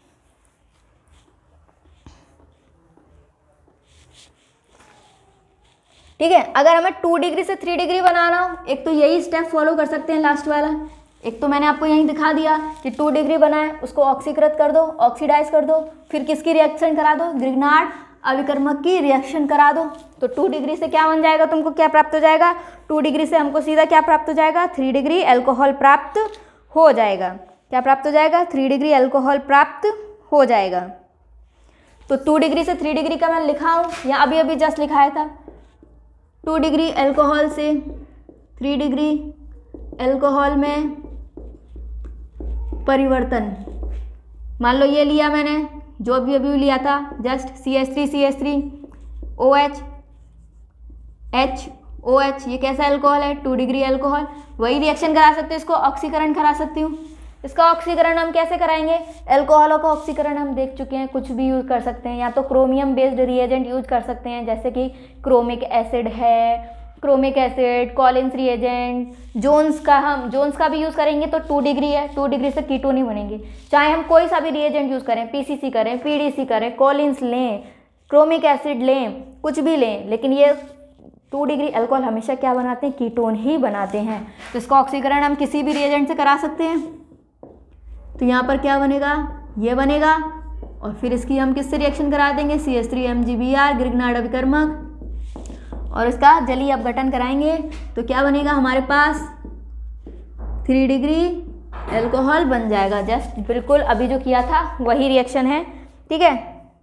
ठीक है, अगर हमें 2 डिग्री से 3 डिग्री बनाना हो, एक तो यही स्टेप फॉलो कर सकते हैं लास्ट वाला, एक तो मैंने आपको यहीं दिखा दिया कि 2 डिग्री बनाए, उसको ऑक्सीकृत कर दो, ऑक्सीडाइज कर दो, फिर किसकी रिएक्शन करा दो, ग्रिग्नार्ड अभिकर्मक की रिएक्शन करा दो। तो 2 डिग्री से क्या बन जाएगा, तुमको क्या प्राप्त हो जाएगा, 2 डिग्री से हमको सीधा क्या प्राप्त हो जाएगा, 3 डिग्री अल्कोहल प्राप्त हो जाएगा। क्या प्राप्त हो जाएगा, 3 डिग्री अल्कोहल प्राप्त हो जाएगा। तो 2 डिग्री से 3 डिग्री का मैं लिखा हूँ, या अभी अभी जस्ट लिखाया था, 2 डिग्री अल्कोहल से 3 डिग्री अल्कोहल में परिवर्तन। मान लो ये लिया मैंने, जो भी अभी लिया था, जस्ट CH3 OH HOH, ये कैसा अल्कोहल है, 2 डिग्री अल्कोहल। वही रिएक्शन करा सकते हैं, इसको ऑक्सीकरण करा सकती हूँ। इसका ऑक्सीकरण हम कैसे कराएंगे, अल्कोहलों का ऑक्सीकरण हम देख चुके हैं, कुछ भी यूज कर सकते हैं, या तो क्रोमियम बेस्ड रिएजेंट यूज कर सकते हैं, जैसे कि क्रोमिक एसिड है, chromic acid, Collins reagent, Jones का भी यूज़ करेंगे तो 2 डिग्री है, 2 डिग्री से कीटोन ही बनेंगे। चाहे हम कोई सा भी रिएजेंट यूज़ करें, PCC करें, PDC करें, कॉलिन्स लें, क्रोमिक एसिड लें, कुछ भी लें, लेकिन ये 2 डिग्री अल्कोहल हमेशा क्या बनाते हैं, कीटोन ही बनाते हैं। तो इसका ऑक्सीकरण हम किसी भी रिएजेंट से करा सकते हैं। तो यहाँ पर क्या बनेगा, ये बनेगा, और फिर इसकी हम किससे रिएक्शन करा देंगे, CH3MgBr, ग्रिग्नार्ड अभिकर्मक, और इसका जलीय अपघटन कराएंगे तो क्या बनेगा हमारे पास, 3 डिग्री अल्कोहल बन जाएगा। जस्ट बिल्कुल अभी जो किया था वही रिएक्शन है, ठीक है।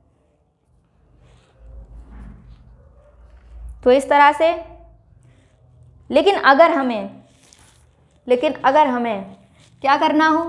तो इस तरह से, लेकिन अगर हमें क्या करना हो,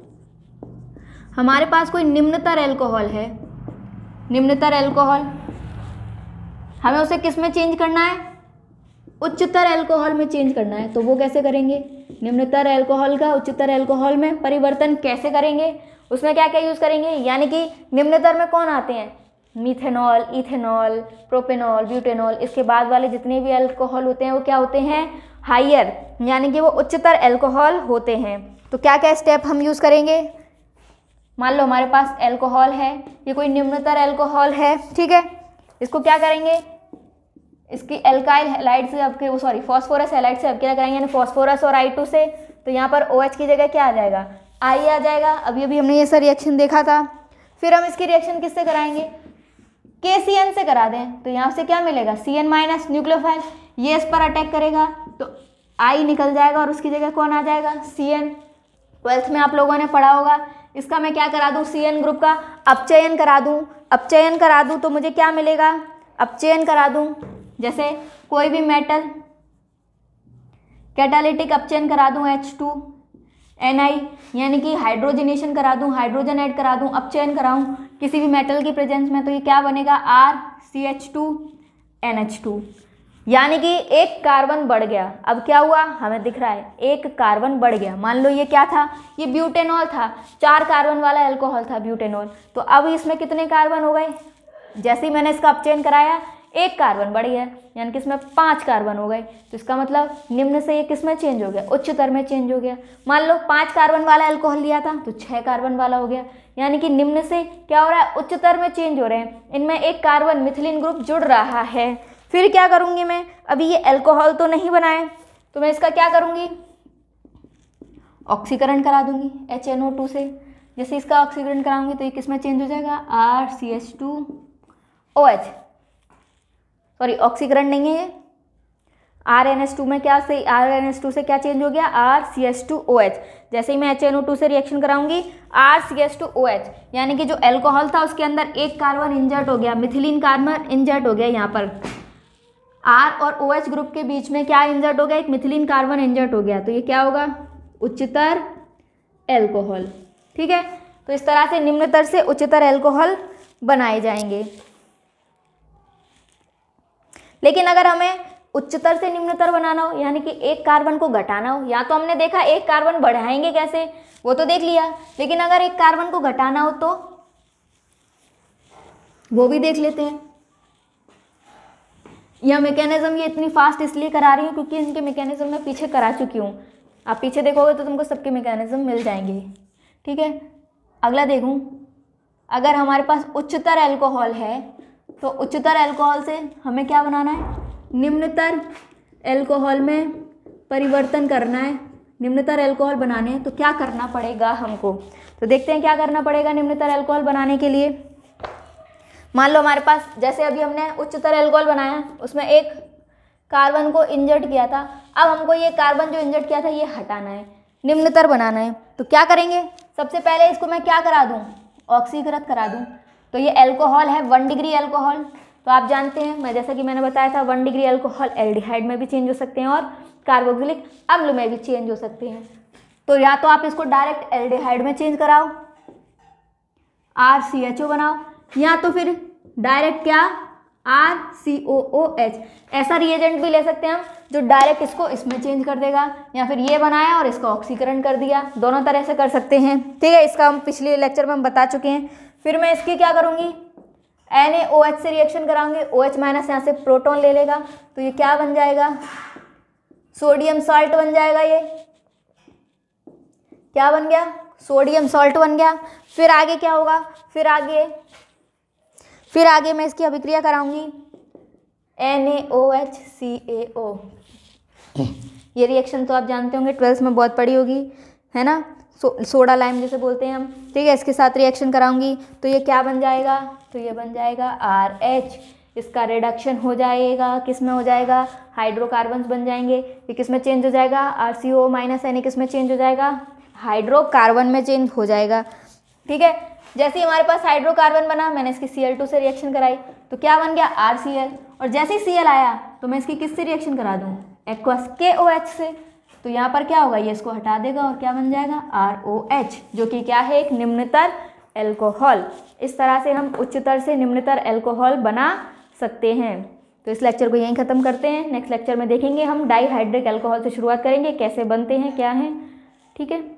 हमारे पास कोई निम्नतर अल्कोहल है, निम्नतर अल्कोहल, हमें उसे किस में चेंज करना है, उच्चतर अल्कोहल में चेंज करना है। तो वो कैसे करेंगे, निम्नतर अल्कोहल का उच्चतर अल्कोहल में परिवर्तन कैसे करेंगे, उसमें क्या क्या यूज़ करेंगे। यानी कि निम्नतर में कौन आते हैं, मीथेनॉल, इथेनॉल, प्रोपेनॉल, ब्यूटेनॉल, इसके बाद वाले जितने भी अल्कोहल होते हैं वो क्या होते हैं, हाइयर, यानी कि वो उच्चतर अल्कोहल होते हैं। तो क्या क्या स्टेप हम यूज़ करेंगे, मान लो हमारे पास अल्कोहल है, ये कोई निम्नतर अल्कोहल है, ठीक है। इसको क्या करेंगे, इसकी एल्काइल हैलाइड से आपके फॉस्फोरस हैलाइड से अभिक्रिया कराएंगे, यानी फॉस्फोरस और I2 से। तो यहाँ पर OH की जगह क्या आ जाएगा, I आ जाएगा। अभी अभी हमने ये सब रिएक्शन देखा था। फिर हम इसकी रिएक्शन किससे कराएंगे, KCN से करा दें। तो यहाँ से क्या मिलेगा, CN माइनस न्यूक्लियोफाइल, ये इस पर अटैक करेगा तो I निकल जाएगा और उसकी जगह कौन आ जाएगा, CN। 12th में आप लोगों ने पढ़ा होगा। इसका मैं क्या करा दूँ, CN ग्रुप का अपचयन करा दूँ। अपचयन करा दूँ तो मुझे क्या मिलेगा, अपचयन करा दूँ, जैसे कोई भी मेटल, कैटालिटिक अपचयन करा दूँ H2Ni, यानी कि हाइड्रोजनेशन करा दूँ, हाइड्रोजन ऐड करा दूँ, अपचयन कराऊँ किसी भी मेटल की प्रेजेंस में, तो ये क्या बनेगा, RCH2NH2। यानी कि एक कार्बन बढ़ गया। अब क्या हुआ, हमें दिख रहा है एक कार्बन बढ़ गया। मान लो ये क्या था, ये ब्यूटेनॉल था, 4 कार्बन वाला अल्कोहल था ब्यूटेनॉल। तो अब इसमें कितने कार्बन हो गए, जैसे ही मैंने इसका अपचयन कराया एक कार्बन बढ़ गया, यानी कि इसमें 5 कार्बन हो गए। तो इसका मतलब निम्न से ये किस में चेंज हो गया, उच्चतर में चेंज हो गया। मान लो 5 कार्बन वाला अल्कोहल लिया था तो 6 कार्बन वाला हो गया, यानी कि निम्न से क्या हो रहा है, उच्चतर में चेंज हो रहे हैं। इनमें एक कार्बन मिथिलीन ग्रुप जुड़ रहा है। फिर क्या करूंगी मैं, अभी ये अल्कोहल तो नहीं बनाए तो मैं इसका क्या करूंगी, ऑक्सीकरण करा दूंगी HNO2 से। जैसे इसका ऑक्सीकरण कराऊंगी तो ये किस में चेंज हो जाएगा, RCH2OH, सॉरी ऑक्सीकरण नहीं है ये, RNH2 में क्या से RNH2 से क्या चेंज हो गया, RCH2OH। जैसे ही मैं HNO2 से रिएक्शन कराऊंगी RCH2OH, यानी कि जो अल्कोहल था उसके अंदर एक कार्बन इंजर्ट हो गया, मिथिलीन कार्बन इंजर्ट हो गया। यहाँ पर R और OH ग्रुप के बीच में क्या इंजर्ट हो गया, एक मिथिलीन कार्बन इंजर्ट हो गया। तो ये क्या होगा, उच्चतर अल्कोहल। ठीक है, तो इस तरह से निम्नतर से उच्चतर अल्कोहल बनाए जाएंगे। लेकिन अगर हमें उच्चतर से निम्नतर बनाना हो, यानी कि एक कार्बन को घटाना हो, या तो हमने देखा एक कार्बन बढ़ाएंगे कैसे, वो तो देख लिया, लेकिन अगर एक कार्बन को घटाना हो तो वो भी देख लेते हैं। यह मैकेनिज्म ये इतनी फास्ट इसलिए करा रही हूँ क्योंकि इनके मैकेनिज्म मैं पीछे करा चुकी हूँ। आप पीछे देखोगे तो तुमको सबके मैकेनिज्म मिल जाएंगे। ठीक है, अगला देखूँ, अगर हमारे पास उच्चतर अल्कोहल है तो उच्चतर अल्कोहल से हमें क्या बनाना है, निम्नतर अल्कोहल में परिवर्तन करना है। निम्नतर अल्कोहल बनाने हैं तो क्या करना पड़ेगा हमको, तो देखते हैं क्या करना पड़ेगा निम्नतर अल्कोहल बनाने के लिए। मान लो हमारे पास, जैसे अभी हमने उच्चतर अल्कोहल बनाया, उसमें एक कार्बन को इंजर्ट किया था, अब हमको ये कार्बन जो इंजर्ट किया था ये हटाना है, निम्नतर बनाना है। तो क्या करेंगे, सबसे पहले इसको मैं क्या करा दूँ, ऑक्सीकृत करा दूँ। तो ये अल्कोहल है 1 डिग्री अल्कोहल, तो आप जानते हैं, मैं जैसा कि मैंने बताया था 1 डिग्री अल्कोहल एल्डिहाइड में भी चेंज हो सकते हैं और कार्बोक्सिलिक अम्ल में भी चेंज हो सकते हैं। तो या तो आप इसको डायरेक्ट एल्डिहाइड में चेंज कराओ, RCHO बनाओ, या तो फिर डायरेक्ट क्या, RCOOH। ऐसा रिएजेंट भी ले सकते हैं हम जो डायरेक्ट इसको इसमें चेंज कर देगा, या फिर ये बनाया और इसका ऑक्सीकरण कर दिया, दोनों तरह से कर सकते हैं। ठीक है, इसका हम पिछले लेक्चर में हम बता चुके हैं। फिर मैं इसकी क्या करूँगी, NaOH से रिएक्शन कराऊंगी, OH माइनस यहाँ से प्रोटॉन ले लेगा, तो ये क्या बन जाएगा, सोडियम सॉल्ट बन जाएगा। ये क्या बन गया, सोडियम सॉल्ट बन गया। फिर आगे क्या होगा, फिर आगे मैं इसकी अभिक्रिया कराऊंगी NaOH CaO। ये रिएक्शन तो आप जानते होंगे, 12th में बहुत पढ़ी होगी, है ना, सोडा लाइम जैसे बोलते हैं हम। ठीक है, इसके साथ रिएक्शन कराऊंगी तो ये क्या बन जाएगा, तो ये बन जाएगा RH। इसका रिडक्शन हो जाएगा, किस में हो जाएगा, हाइड्रोकार्बन्स बन जाएंगे। ये किस में चेंज हो जाएगा, RCO माइनस Na किस में चेंज हो जाएगा, हाइड्रोकार्बन में चेंज हो जाएगा। ठीक है, जैसे ही हमारे पास हाइड्रोकार्बन बना, मैंने इसकी Cl2 से रिएक्शन कराई तो क्या बन गया, RCl। और जैसे ही Cl आया तो मैं इसकी किससे रिएक्शन करा दूँ, एक्वस KOH से। तो यहाँ पर क्या होगा, ये इसको हटा देगा और क्या बन जाएगा, ROH, जो कि क्या है, एक निम्नतर अल्कोहल। इस तरह से हम उच्चतर से निम्नतर अल्कोहल बना सकते हैं। तो इस लेक्चर को यहीं ख़त्म करते हैं। नेक्स्ट लेक्चर में देखेंगे हम डाईहाइड्रिक अल्कोहल से शुरुआत करेंगे, कैसे बनते हैं, क्या हैं। ठीक है।